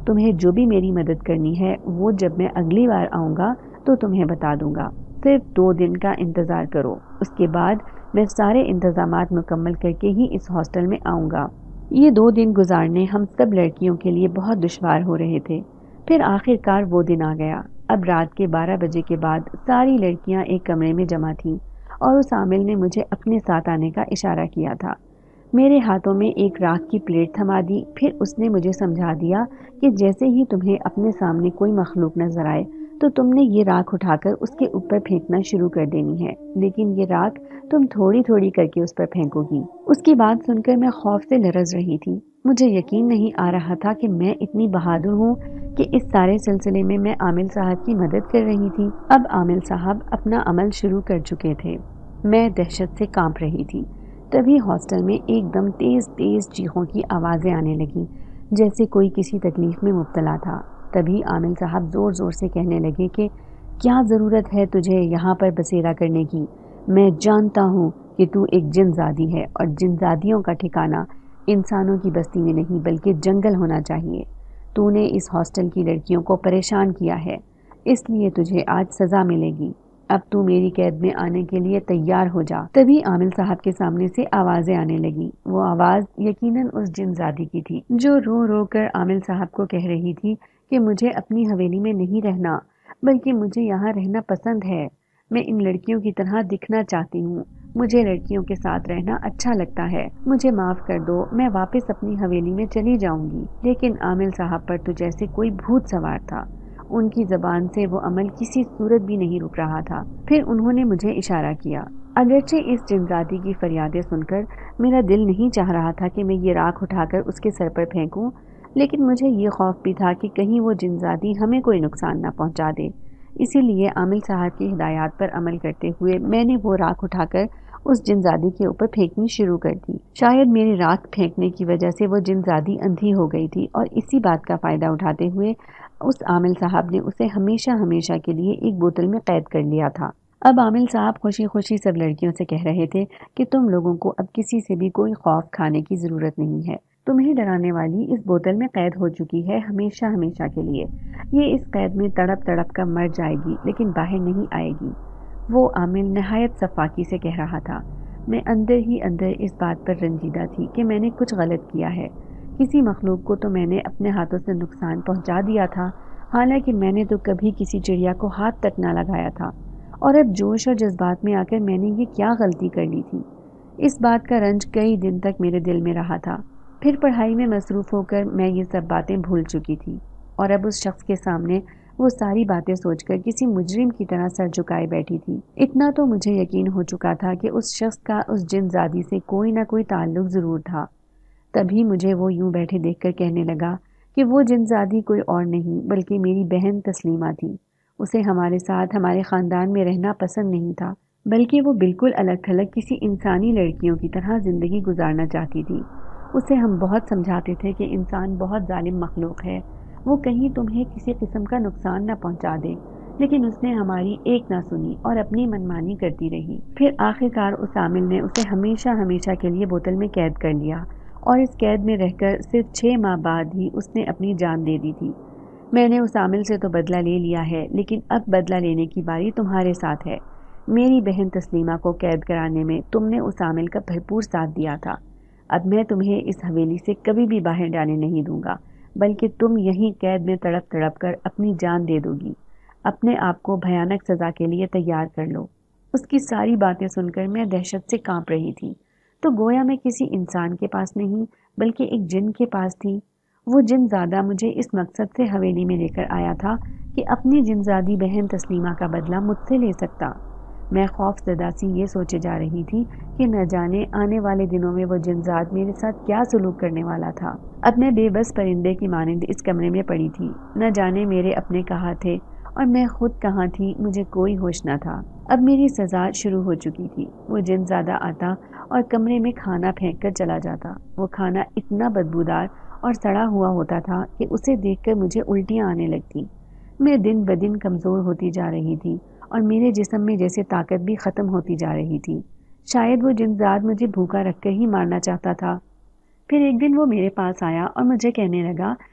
تمہیں جو بھی میری مدد کرنی ہے وہ جب میں اگلی بار آؤں گا تو تمہیں بتا دوں گا. صرف دو دن کا انتظار کرو, اس کے بعد میں سارے انتظامات مکمل کر کے ہی اس ہاسٹل میں آؤں گا. یہ دو دن گزارنے ہم سب لڑکیوں کے لیے بہت دشوار ہو رہے تھے. پھر آخر کار وہ دن آ گیا. اب رات کے بارہ بجے کے بعد ساری لڑکیاں ایک کمرے میں جمع تھیں اور اس عامل نے مجھے اپنے ساتھ آنے کا اشارہ کیا تھا. میرے ہاتھوں میں ایک راکھ کی پلیٹ تھما دی. پھر اس نے مجھے سمجھا دیا کہ جیسے ہی تمہیں اپنے سامنے کوئی مخلوق نظر آئے تو تم نے یہ راکھ اٹھا کر اس کے اوپر پھینکنا شروع کر دینی ہے, لیکن یہ راکھ تم تھوڑی تھوڑی کر کے اس پر پھینکو گی. اس کی بات سن کر میں خوف سے لرز رہی تھی. مجھے یقین نہیں آ رہا تھا کہ میں اتنی بہادر ہوں کہ اس سارے سلسلے میں میں عامل صاحب کی مدد کر رہی تھی. اب عامل صاحب اپنا عمل شروع کر چکے تھے. میں دہشت سے کانپ رہی تھی. تبھی ہاسٹل میں ایک دم تیز تیز چیخوں کی آوازیں آنے لگیں جیسے کوئی کسی تکلیف میں مبتلا تھا. تبھی عامل صاحب زور زور سے کہنے لگے کہ کیا ضرورت ہے تجھے یہاں پر بسیرا کرنے کی. میں جانتا ہوں کہ تو ایک جن زادی ہے اور جن زادیوں کا ٹھکانہ انسانوں کی بستی میں نہیں بلکہ جنگل ہونا چاہیے. تو نے اس ہاسٹل کی لڑکیوں کو پریشان کیا ہے, اس لیے تجھے آج سزا ملے گی. اب تو میری قید میں آنے کے لیے تیار ہو جا. تبھی عامل صاحب کے سامنے سے آوازیں آنے لگی. وہ آواز یقیناً اس جن زادی کی تھی جو رو رو کر عامل صاحب کو کہہ رہی تھی کہ مجھے اپنی حویلی میں نہیں رہنا بلکہ مجھے یہاں رہنا پسند ہے. میں ان لڑکیوں کی طرح دکھنا چاہتی ہوں. مجھے لڑکیوں کے ساتھ رہنا اچھا لگتا ہے. مجھے معاف کر دو, میں واپس اپنی حویلی میں چلی جاؤں گی. لیکن عامل صاحب پر تو جیسے کوئی بھوت سوار تھا. ان کی زبان سے وہ عمل کسی صورت بھی نہیں رک رہا تھا. پھر انہوں نے مجھے اشارہ کیا. اگرچہ اس جنزادی کی فریادیں سن کر میرا دل نہیں چاہ رہا تھا کہ میں یہ راکھ اٹھا کر اس کے سر پر پھینکوں, لیکن مجھے یہ خوف بھی تھا کہ کہیں وہ جنزادی ہمیں کوئی نقصان نہ پہنچا دے. اسی لیے عامل صاحب کی ہدایات پر عمل کرتے ہوئے میں نے وہ راکھ اٹھا کر اس جنزادی کے اوپر پھینکنی شروع کر دی. شاید میری راکھ پھینکنے کی وجہ سے وہ جنزادی اندھی ہو گئی تھی اور اسی بات کا فائدہ اٹھاتے ہوئے اس عامل صاحب نے اسے ہمیشہ ہمیشہ کے لیے ایک بوتل میں قید کر لیا تھا. اب عامل صاحب خوشی خوشی سب لڑکیوں سے کہہ رہے تھے کہ تم لوگوں کو اب کسی سے بھی کوئی خوف کھانے کی ضرورت نہیں ہے. تمہیں ڈرانے والی اس بوتل میں قید ہو چکی ہے ہمیشہ ہمیشہ کے لیے. یہ اس قید میں تڑپ تڑپ کر مر جائے گی لیکن باہر نہیں آئے گی. وہ عامل نہایت صفاقی سے کہہ رہا تھا. میں اندر ہی اندر اس بات پر رنجیدہ تھی کہ میں نے کچھ غلط کیا ہے. کسی مخلوق کو تو میں نے اپنے ہاتھوں سے نقصان پہنچا دیا تھا, حالانکہ میں نے تو کبھی کسی چڑیا کو ہاتھ تک نہ لگایا تھا. اور اب جوش اور جذبات میں آ کر میں نے یہ کیا غلطی کر لی تھی. اس بات کا رنج کئی دن تک میرے دل میں رہا تھا. پھر پڑھائی میں مصروف ہو کر میں یہ سب باتیں بھول چکی تھی اور اب اس شخص کے سامنے وہ ساری باتیں سوچ کر کسی مجرم کی طرح سر جھکائے بیٹھی تھی. اتنا تو مجھے یقین ہو چکا تھا کہ اس شخص کا اس جن زادی سے کوئی نہ کوئی تعلق ضرور تھا. تبھی مجھے وہ یوں بیٹھے دیکھ کر کہنے لگا کہ وہ جن زادی کوئی اور نہیں بلکہ میری بہن تسلیمہ تھی. اسے ہمارے ساتھ ہمارے خاندان میں رہنا پسند نہیں تھا بلکہ وہ بالکل الگ تھلگ کسی انسانی لڑکیوں کی طرح زندگی گزارنا چاہتی تھی. اسے ہم بہت سمجھاتے تھے کہ انسان بہت ظالم مخلوق ہے, وہ کہیں تمہیں کسی قسم کا نقصان نہ پہنچا دے, لیکن اس نے ہماری ایک نہ سنی اور اپنی منمانی کرتی رہی. پھر آخرکار اس عامل نے اسے ہمیشہ ہمیشہ کے لیے بوتل میں قید کر لیا اور اس قید میں رہ کر صرف چھ ماہ بعد ہی اس نے اپنی جان دے دی تھی. میں نے اس عامل سے تو بدلہ لے لیا ہے, لیکن اب بدلہ لینے کی باری تمہارے ساتھ ہے. میری بہن تسلیمہ کو قید کرانے میں تم نے اس عامل کا بھرپور ساتھ دیا تھا. اب میں تمہیں اس حویلی سے کبھی بھی باہر جانے نہیں دوں گا بلکہ تم یہیں قید میں تڑپ تڑپ کر اپنی جان دے دو گی. اپنے آپ کو بھیانک سزا کے لیے تیار کر لو. اس کی ساری باتیں سن کر میں دہشت سے کانپ رہی تھی. تو گویا میں کسی انسان کے پاس نہیں بلکہ ایک جن کے پاس تھی. وہ جن زادہ مجھے اس مقصد سے حویلی میں لے کر آیا تھا کہ اپنی جنزادی بہن تسلیمہ کا بدلہ مجھ سے لے سکتا. میں خوف زدہ سی یہ سوچے جا رہی تھی کہ نہ جانے آنے والے دنوں میں وہ جنزاد میرے ساتھ کیا سلوک کرنے والا تھا. اب میں بے بس پرندے کی مانند اس کمرے میں پڑی تھی. نہ جانے میرے اپنے کہاں تھے اور میں خود کہاں تھی, مجھے کوئی ہوش نہ تھا. اب میری سزا شروع ہو چکی تھی. وہ جن زادہ آتا اور کمرے میں کھانا پھینک کر چلا جاتا. وہ کھانا اتنا بدبودار اور سڑا ہوا ہوتا تھا کہ اسے دیکھ کر مجھے الٹیاں آنے لگتی. میں دن بدن کمزور ہوتی جا رہی تھی اور میرے جسم میں جیسے طاقت بھی ختم ہوتی جا رہی تھی. شاید وہ جنزاد مجھے بھوکا رکھ کر ہی مارنا چاہتا تھا. پھر ایک دن وہ میرے پاس آیا اور مجھے کہنے لگا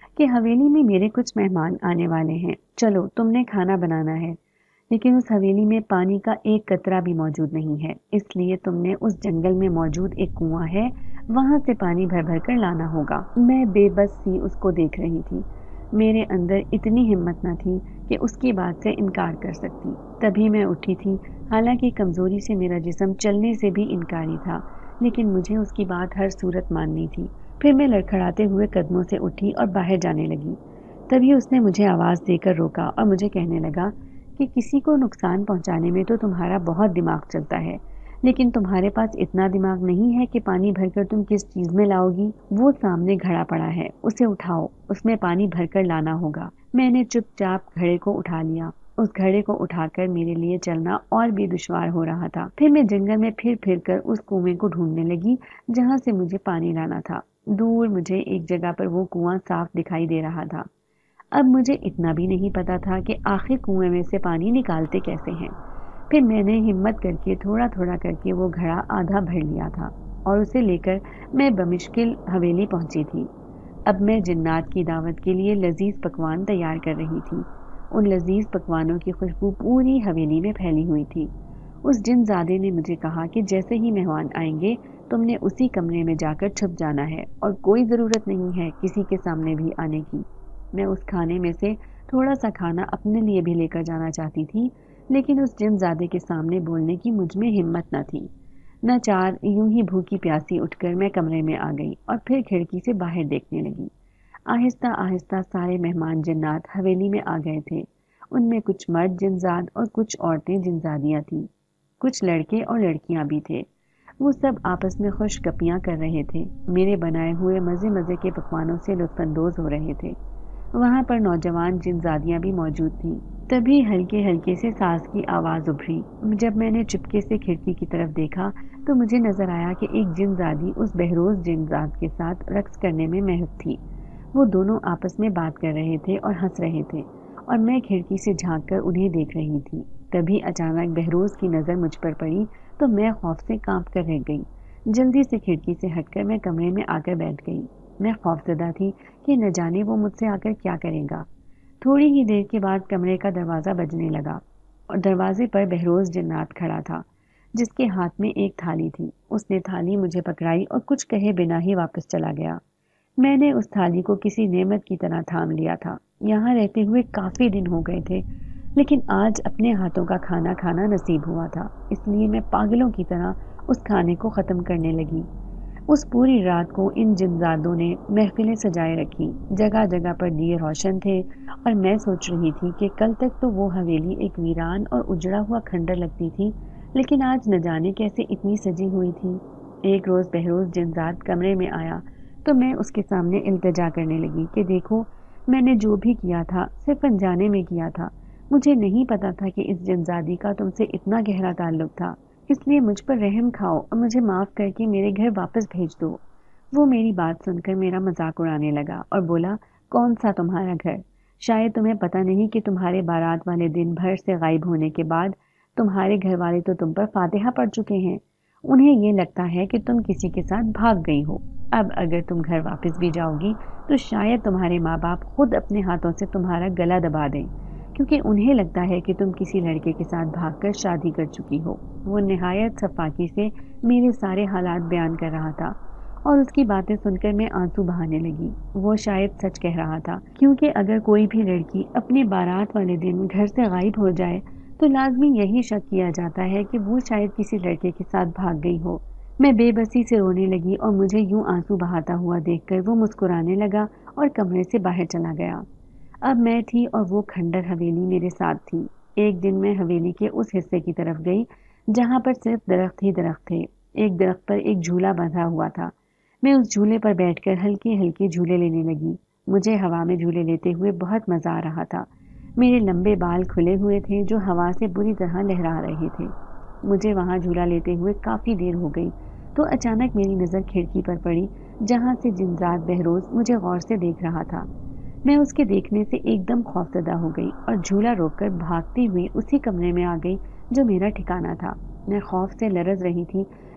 کہ حویلی میں میرے کچھ مہمان آنے والے ہیں، چلو تم نے کھانا بنانا ہے، لیکن اس حویلی میں پانی کا ایک قطرہ بھی موجود نہیں ہے، اس لیے تم نے اس جنگل میں موجود ایک کنواں ہے وہاں سے پانی بھر بھر کر لانا ہوگا۔ میں بے بس سی اس کو دیکھ رہی تھی، میرے اندر اتنی ہمت نہ تھی کہ اس کی بات سے انکار کر سکتی۔ تبھی میں اٹھی تھی، حالانکہ کمزوری سے میرا جسم چلنے سے بھی انکاری تھا، لیکن مجھے اس کی بات ہر صورت ماننی تھی۔ پھر میں لڑکھڑاتے ہوئے قدموں سے اٹھی اور باہر جانے لگی۔ تبھی اس نے مجھے آواز دے کر روکا اور مجھے کہنے لگا کہ کسی کو نقصان پہنچانے میں تو تمہارا بہت دماغ چلتا ہے، لیکن تمہارے پاس اتنا دماغ نہیں ہے کہ پانی بھر کر تم کس چیز میں لاؤ گی؟ وہ سامنے گھڑا پڑا ہے، اسے اٹھاؤ، اس میں پانی بھر کر لانا ہوگا۔ میں نے چپ چاپ گھڑے کو اٹھا لیا۔ اس گھڑے کو اٹھا کر میرے لیے چلنا اور بھی دشوار ہو رہا تھا۔ پھر میں جنگل میں پھر پھر کر اس کنویں کو ڈھونڈنے لگی جہاں سے مجھے پانی لانا تھا۔ دور مجھے ایک جگہ پر وہ کنواں صاف دکھائی دے رہا تھا۔ اب مجھے اتنا بھی نہیں پتا تھا کہ آخر کنویں میں سے پانی نکالتے کیسے ہیں۔ پھر میں نے ہمت کر کے تھوڑا تھوڑا کر کے وہ گھڑا آدھا بھر لیا تھا اور اسے لے کر میں بمشکل حویلی پہنچی تھی۔ اب میں جنات کی دعوت کے لیے لذیذ پکوان تیار کر رہی تھی۔ ان لذیذ پکوانوں کی خوشبو پوری حویلی میں پھیلی ہوئی تھی۔ اس جن زادے نے مجھے کہا کہ جیسے ہی مہمان آئیں گے تم نے اسی کمرے میں جا کر چھپ جانا ہے اور کوئی ضرورت نہیں ہے کسی کے سامنے بھی آنے کی۔ میں اس کھانے میں سے تھوڑا سا کھانا اپنے لیے بھی لے کر جانا چاہتی تھی، لیکن اس جن زادے کے سامنے بولنے کی مجھ میں ہمت نہ تھی۔ نہ چار یوں ہی بھوکی پیاسی اٹھ کر میں کمرے میں آ گئی اور پھر کھڑکی سے باہر دیکھنے لگی۔ آہستہ آہستہ سارے مہمان جنات حویلی میں آ گئے تھے۔ ان میں کچھ مرد جنزاد اور کچھ عورتیں جنزادیاں تھیں، کچھ لڑکے اور لڑکیاں بھی تھے۔ وہ سب آپس میں خوش گپیاں کر رہے تھے، میرے بنائے ہوئے مزے مزے کے پکوانوں سے لطف اندوز ہو رہے تھے۔ وہاں پر نوجوان جنزادیاں بھی موجود تھیں۔ تبھی ہلکے ہلکے سے ساز کی آواز ابھری۔ جب میں نے چپکے سے کھڑکی کی طرف دیکھا تو مجھے نظر آیا کہ ایک جنزادی اس بہروز جنزاد کے ساتھ رقص کرنے میں محو تھی۔ وہ دونوں آپس میں بات کر رہے تھے اور ہنس رہے تھے اور میں کھڑکی سے جھانک کر انہیں دیکھ رہی تھی۔ تبھی اچانک بہروز کی نظر مجھ پر پڑی تو میں خوف سے کانپ کر رہ گئی۔ جلدی سے کھڑکی سے ہٹ کر میں کمرے میں آ کر بیٹھ گئی۔ میں خوفزدہ تھی کہ نہ جانے وہ مجھ سے آ کر کیا کرے گا۔ تھوڑی ہی دیر کے بعد کمرے کا دروازہ بجنے لگا اور دروازے پر بہروز جنات کھڑا تھا جس کے ہاتھ میں ایک تھالی تھی۔ اس نے تھالی مجھے پکڑائی اور کچھ کہے بنا ہی واپس چلا گیا۔ میں نے اس تھالی کو کسی نعمت کی طرح تھام لیا تھا۔ یہاں رہتے ہوئے کافی دن ہو گئے تھے، لیکن آج اپنے ہاتھوں کا کھانا کھانا نصیب ہوا تھا، اس لیے میں پاگلوں کی طرح اس کھانے کو ختم کرنے لگی۔ اس پوری رات کو ان جنزادوں نے محفلیں سجائے رکھی، جگہ جگہ پر دیے روشن تھے اور میں سوچ رہی تھی کہ کل تک تو وہ حویلی ایک ویران اور اجڑا ہوا کھنڈر لگتی تھی، لیکن آج نہ جانے کیسے اتنی سجی ہوئی تھی۔ ایک روز بہروز جنزاد کمرے میں آیا تو میں اس کے سامنے التجا کرنے لگی کہ دیکھو میں نے جو بھی کیا تھا صرف انجانے میں کیا تھا، مجھے نہیں پتا تھا کہ اس جنزادی کا تم سے اتنا گہرا تعلق تھا، اس لیے مجھ پر رحم کھاؤ اور مجھے معاف کر کے میرے گھر واپس بھیج دو۔ وہ میری بات سن کر میرا مذاق اڑانے لگا اور بولا، کون سا تمہارا گھر؟ شاید تمہیں پتہ نہیں کہ تمہارے بارات والے دن بھر سے غائب ہونے کے بعد تمہارے گھر والے تو تم پر فاتحہ پڑھ چکے ہیں، انہیں یہ لگتا ہے کہ تم کسی کے ساتھ بھاگ گئی ہو۔ اب اگر تم گھر واپس بھی جاؤ گی تو شاید تمہارے ماں باپ خود اپنے ہاتھوں سے تمہارا گلا دبا دیں، کیونکہ انہیں لگتا ہے کہ تم کسی لڑکے کے ساتھ بھاگ کر شادی کر چکی ہو۔ وہ نہایت صفاکی سے میرے سارے حالات بیان کر رہا تھا اور اس کی باتیں سن کر میں آنسو بہانے لگی۔ وہ شاید سچ کہہ رہا تھا، کیونکہ اگر کوئی بھی لڑکی اپنے بارات والے دن گھر سے غائب ہو جائے تو لازمی یہی شک کیا جاتا ہے کہ وہ شاید کسی لڑکے کے ساتھ بھاگ گئی ہو۔ میں بے بسی سے رونے لگی اور مجھے یوں آنسو بہاتا ہوا دیکھ کر وہ مسکرانے لگا اور کمرے سے باہر چلا گیا۔ اب میں تھی اور وہ کھنڈر حویلی میرے ساتھ تھی۔ ایک دن میں حویلی کے اس حصے کی طرف گئی جہاں پر صرف درخت ہی درخت تھے۔ ایک درخت پر ایک جھولا بندھا ہوا تھا۔ میں اس جھولے پر بیٹھ کر ہلکے ہلکے جھولے لینے لگی۔ مجھے ہوا میں جھولے لیتے ہوئے بہت مزہ آ رہا تھا۔ میرے لمبے بال کھلے ہوئے تھے جو ہوا سے بری طرح لہرا رہے تھے۔ مجھے وہاں جھولا لیتے ہوئے کافی دیر ہو گئی تو اچانک میری نظر کھڑکی پر پڑی جہاں سے جنزاد بہروز مجھے غور سے دیکھ رہا تھا۔ میں اس کے دیکھنے سے ایک دم خوفزدہ ہو گئی اور جھولا روک کر بھاگتی ہوئی اسی کمرے میں آ گئی جو میرا ٹھکانہ تھا۔ میں خوف سے لرز رہی تھی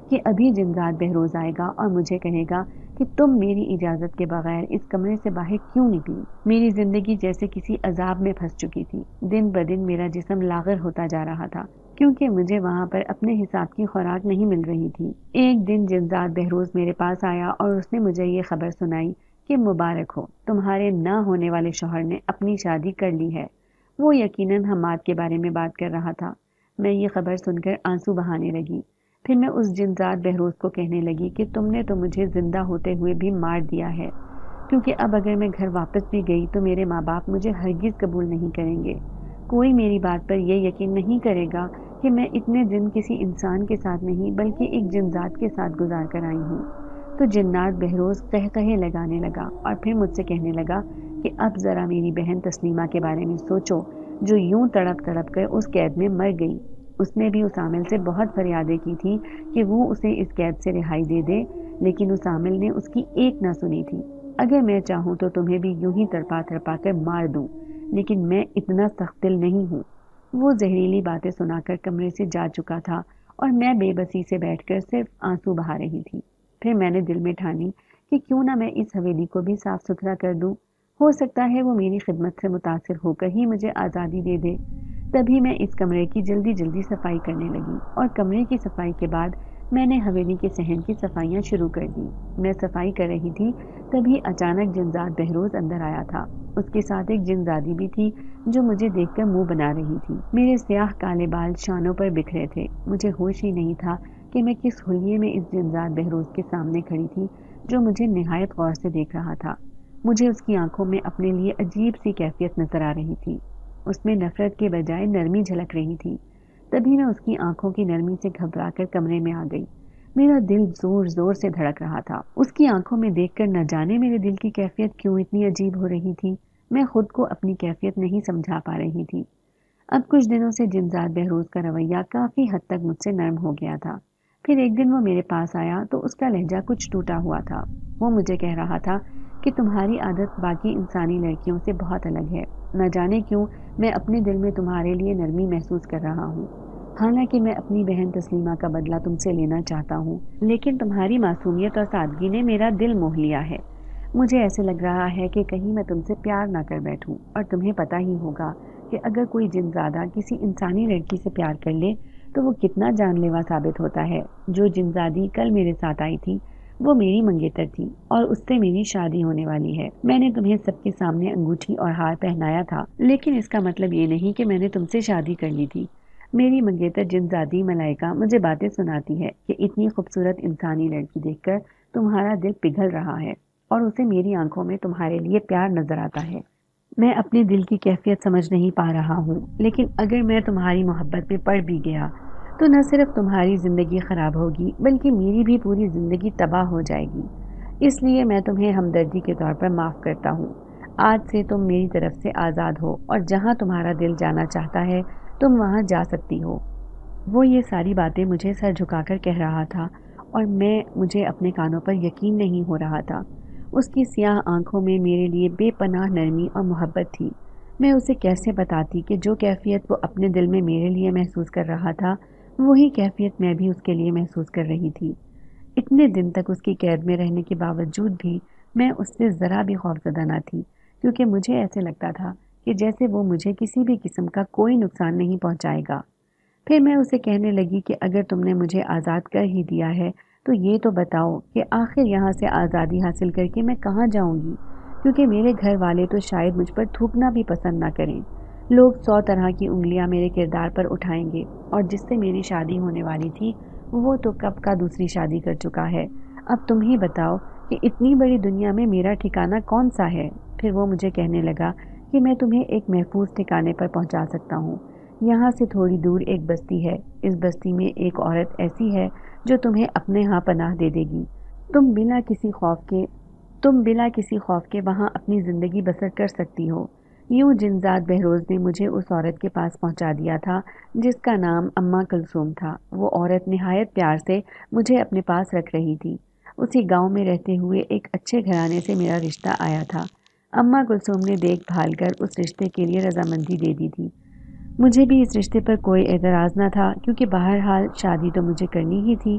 کہ ابھی جنزاد بہروز آئے گا اور مجھے کہے گا کہ تم میری اجازت کے بغیر اس کمرے سے باہر کیوں نکلی۔ میری زندگی جیسے کسی عذاب میں پھنس چکی تھی۔ دن بدن میرا جسم لاغر ہوتا جا رہا تھا کیونکہ مجھے وہاں پر اپنے حساب کی خوراک نہیں مل رہی تھی۔ ایک دن جنزاد بہروز میرے پاس آیا اور اس نے مجھے یہ خبر سنائی کہ مبارک ہو، تمہارے نہ ہونے والے شوہر نے اپنی شادی کر لی ہے۔ وہ یقیناً حماد کے بارے میں بات کر رہا تھا۔ میں یہ خبر سن کر آنسو بہانے لگی۔ پھر میں اس جنزاد بہروز کو کہنے لگی کہ تم نے تو مجھے زندہ ہوتے ہوئے بھی مار دیا ہے، کیونکہ اب اگر میں گھر واپس بھی گئی تو میرے ماں باپ مجھے ہرگز قبول نہیں کریں گے۔ کوئی میری بات پر یہ یقین نہیں کرے گا کہ میں اتنے دن کسی انسان کے ساتھ نہیں بلکہ ایک جنزاد کے ساتھ گزار کر آئی ہوں۔ تو جنات بہروز قہقہے لگانے لگا اور پھر مجھ سے کہنے لگا کہ اب ذرا میری بہن تسلیمہ کے بارے میں سوچو، جو یوں تڑپ تڑپ کر اس قید میں مر گئی۔ اس نے بھی اس عامل سے بہت فریادیں کی تھی کہ وہ اسے اس قید سے رہائی دے دے، لیکن اس عامل نے اس کی ایک نہ سنی تھی۔ اگر میں چاہوں تو تمہیں بھی یوں ہی تڑپا تڑپا کر مار دوں، لیکن میں اتنا سخت دل نہیں ہوں۔ وہ زہریلی باتیں سنا کر کمرے سے جا چکا تھا اور میں بے بسی سے بیٹھ کر صرف آنسو بہا رہی تھی۔ پھر میں نے دل میں ٹھانی کہ کیوں نہ میں اس حویلی کو بھی صاف ستھرا کر دوں، ہو سکتا ہے وہ میری خدمت سے متاثر ہو کر ہی مجھے آزادی دے دے۔ تبھی میں اس کمرے کی جلدی جلدی صفائی کرنے لگی اور کمرے کی صفائی کے بعد میں نے حویلی کے صحن کی صفائیاں شروع کر دی۔ میں صفائی کر رہی تھی تبھی اچانک جنزاد بہروز اندر آیا تھا۔ اس کے ساتھ ایک جنزادی بھی تھی جو مجھے دیکھ کر منہ بنا رہی تھی۔ میرے سیاہ کالے بال شانوں پر بکھرے تھے۔ مجھے ہوش ہی نہیں تھا کہ میں کس حلیے میں اس جنزاد بہروز کے سامنے کھڑی تھی جو مجھے نہایت غور سے دیکھ رہا تھا۔ مجھے اس کی آنکھوں میں اپنے لیے عجیب سی کیفیت نظر آ رہی تھی۔ اس میں نفرت کے بجائے نرمی جھلک رہی تھی۔ تبھی میں اس کی آنکھوں کی نرمی سے گھبرا کر کمرے میں آ گئی۔ میرا دل زور زور سے دھڑک رہا تھا۔ اس کی آنکھوں میں دیکھ کر نہ جانے میرے دل کی کیفیت کیوں اتنی عجیب ہو رہی تھی۔ میں خود کو اپنی کیفیت نہیں سمجھا پا رہی تھی۔ اب کچھ دنوں سے جنزاد بہروز کا رویہ کافی حد تک مجھ سے نرم ہو گیا تھا۔ پھر ایک دن وہ میرے پاس آیا تو اس کا لہجہ کچھ ٹوٹا ہوا تھا۔ وہ مجھے کہہ رہا تھا کہ تمہاری عادت باقی انسانی لڑکیوں سے بہت الگ ہے۔ نہ جانے کیوں میں اپنے دل میں تمہارے لیے نرمی محسوس کر رہا ہوں، حالانکہ میں اپنی بہن تسلیمہ کا بدلہ تم سے لینا چاہتا ہوں، لیکن تمہاری معصومیت اور سادگی نے میرا دل موہ لیا ہے۔ مجھے ایسے لگ رہا ہے کہ کہیں میں تم سے پیار نہ کر بیٹھوں، اور تمہیں پتہ ہی ہوگا کہ اگر کوئی جنزادہ کسی انسانی لڑکی سے پیار کر لے تو وہ کتنا جان لیوا ثابت ہوتا ہے۔ جو جنزادی کل میرے ساتھ آئی تھی وہ میری منگیتر تھی اور اس سے میری شادی ہونے والی ہے۔ میں نے تمہیں سب کے سامنے انگوٹھی اور ہار پہنایا تھا، لیکن اس کا مطلب یہ نہیں کہ میں نے تم سے شادی کر لی تھی۔ میری منگیتر جنزادی ملائکہ مجھے باتیں سناتی ہے کہ اتنی خوبصورت انسانی لڑکی دیکھ کر تمہارا دل پگھل رہا ہے اور اسے میری آنکھوں میں تمہارے لیے پیار نظر آتا ہے۔ میں اپنے دل کی کیفیت سمجھ نہیں پا رہا ہوں، لیکن اگر میں تمہاری محبت میں پڑ بھی گیا تو نہ صرف تمہاری زندگی خراب ہوگی بلکہ میری بھی پوری زندگی تباہ ہو جائے گی۔ اس لیے میں تمہیں ہمدردی کے طور پر معاف کرتا ہوں۔ آج سے تم میری طرف سے آزاد ہو اور جہاں تمہارا دل جانا چاہتا ہے تم وہاں جا سکتی ہو۔ وہ یہ ساری باتیں مجھے سر جھکا کر کہہ رہا تھا اور میں مجھے اپنے کانوں پر یقین نہیں ہو رہا تھا۔ اس کی سیاہ آنکھوں میں میرے لیے بے پناہ نرمی اور محبت تھی۔ میں اسے کیسے بتاتی کہ جو کیفیت وہ اپنے دل میں میرے لیے محسوس کر رہا تھا وہی کیفیت میں بھی اس کے لیے محسوس کر رہی تھی۔ اتنے دن تک اس کی قید میں رہنے کے باوجود بھی میں اس سے ذرا بھی خوفزدہ نہ تھی، کیونکہ مجھے ایسے لگتا تھا کہ جیسے وہ مجھے کسی بھی قسم کا کوئی نقصان نہیں پہنچائے گا۔ پھر میں اسے کہنے لگی کہ اگر تم نے مجھے آزاد کر ہی دیا ہے تو یہ تو بتاؤ کہ آخر یہاں سے آزادی حاصل کر کے میں کہاں جاؤں گی، کیونکہ میرے گھر والے تو شاید مجھ پر تھوکنا بھی پسند نہ کریں۔ لوگ سو طرح کی انگلیاں میرے کردار پر اٹھائیں گے، اور جس سے میری شادی ہونے والی تھی وہ تو کب کا دوسری شادی کر چکا ہے۔ اب تم ہی بتاؤ کہ اتنی بڑی دنیا میں میرا ٹھکانہ کون سا ہے۔ پھر وہ مجھے کہنے لگا کہ میں تمہیں ایک محفوظ ٹھکانے پر پہنچا سکتا ہوں۔ یہاں سے تھوڑی دور ایک بستی ہے، اس بستی میں ایک عورت ایسی ہے جو تمہیں اپنے ہاں پناہ دے دے گی۔ تم بنا کسی خوف کے تم بلا کسی خوف کے وہاں اپنی زندگی بسر کر سکتی ہو۔ یوں جنزاد بہروز نے مجھے اس عورت کے پاس پہنچا دیا تھا جس کا نام اماں کلثوم تھا۔ وہ عورت نہایت پیار سے مجھے اپنے پاس رکھ رہی تھی۔ اسی گاؤں میں رہتے ہوئے ایک اچھے گھرانے سے میرا رشتہ آیا تھا۔ اماں کلثوم نے دیکھ بھال کر اس رشتے کے لیے رضامندی دے دی تھی۔ مجھے بھی اس رشتے پر کوئی اعتراض نہ تھا، کیونکہ بہرحال شادی تو مجھے کرنی ہی تھی۔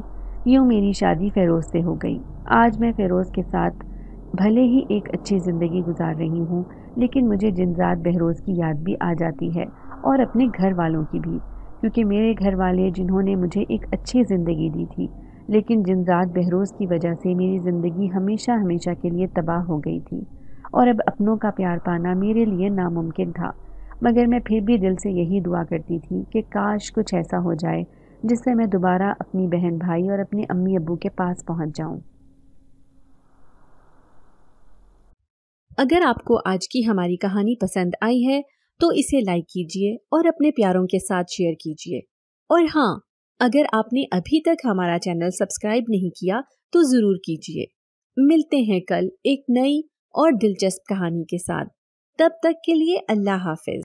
यूँ मेरी शादी फ़िरोज़ से हो गई। आज मैं फ़िरोज़ के साथ भले ही एक अच्छी ज़िंदगी गुजार रही हूँ, लेकिन मुझे जिनज़ाद बहरोज़ की याद भी आ जाती है, और अपने घर वालों की भी, क्योंकि मेरे घर वाले जिन्होंने मुझे एक अच्छी ज़िंदगी दी थी, लेकिन जिनज़ाद बहरोज़ की वजह से मेरी ज़िंदगी हमेशा हमेशा के लिए तबाह हो गई थी, और अब अपनों का प्यार पाना मेरे लिए नामुमकिन था। मगर मैं फिर भी दिल से यही दुआ करती थी कि काश कुछ ऐसा हो जाए जिससे मैं दोबारा अपनी बहन भाई और अपने अम्मी अब्बू के पास पहुंच जाऊं। अगर आपको आज की हमारी कहानी पसंद आई है तो इसे लाइक कीजिए और अपने प्यारों के साथ शेयर कीजिए। और हाँ, अगर आपने अभी तक हमारा चैनल सब्सक्राइब नहीं किया तो ज़रूर कीजिए। मिलते हैं कल एक नई और दिलचस्प कहानी के साथ। तब तक के लिए अल्लाह हाफ़िज़।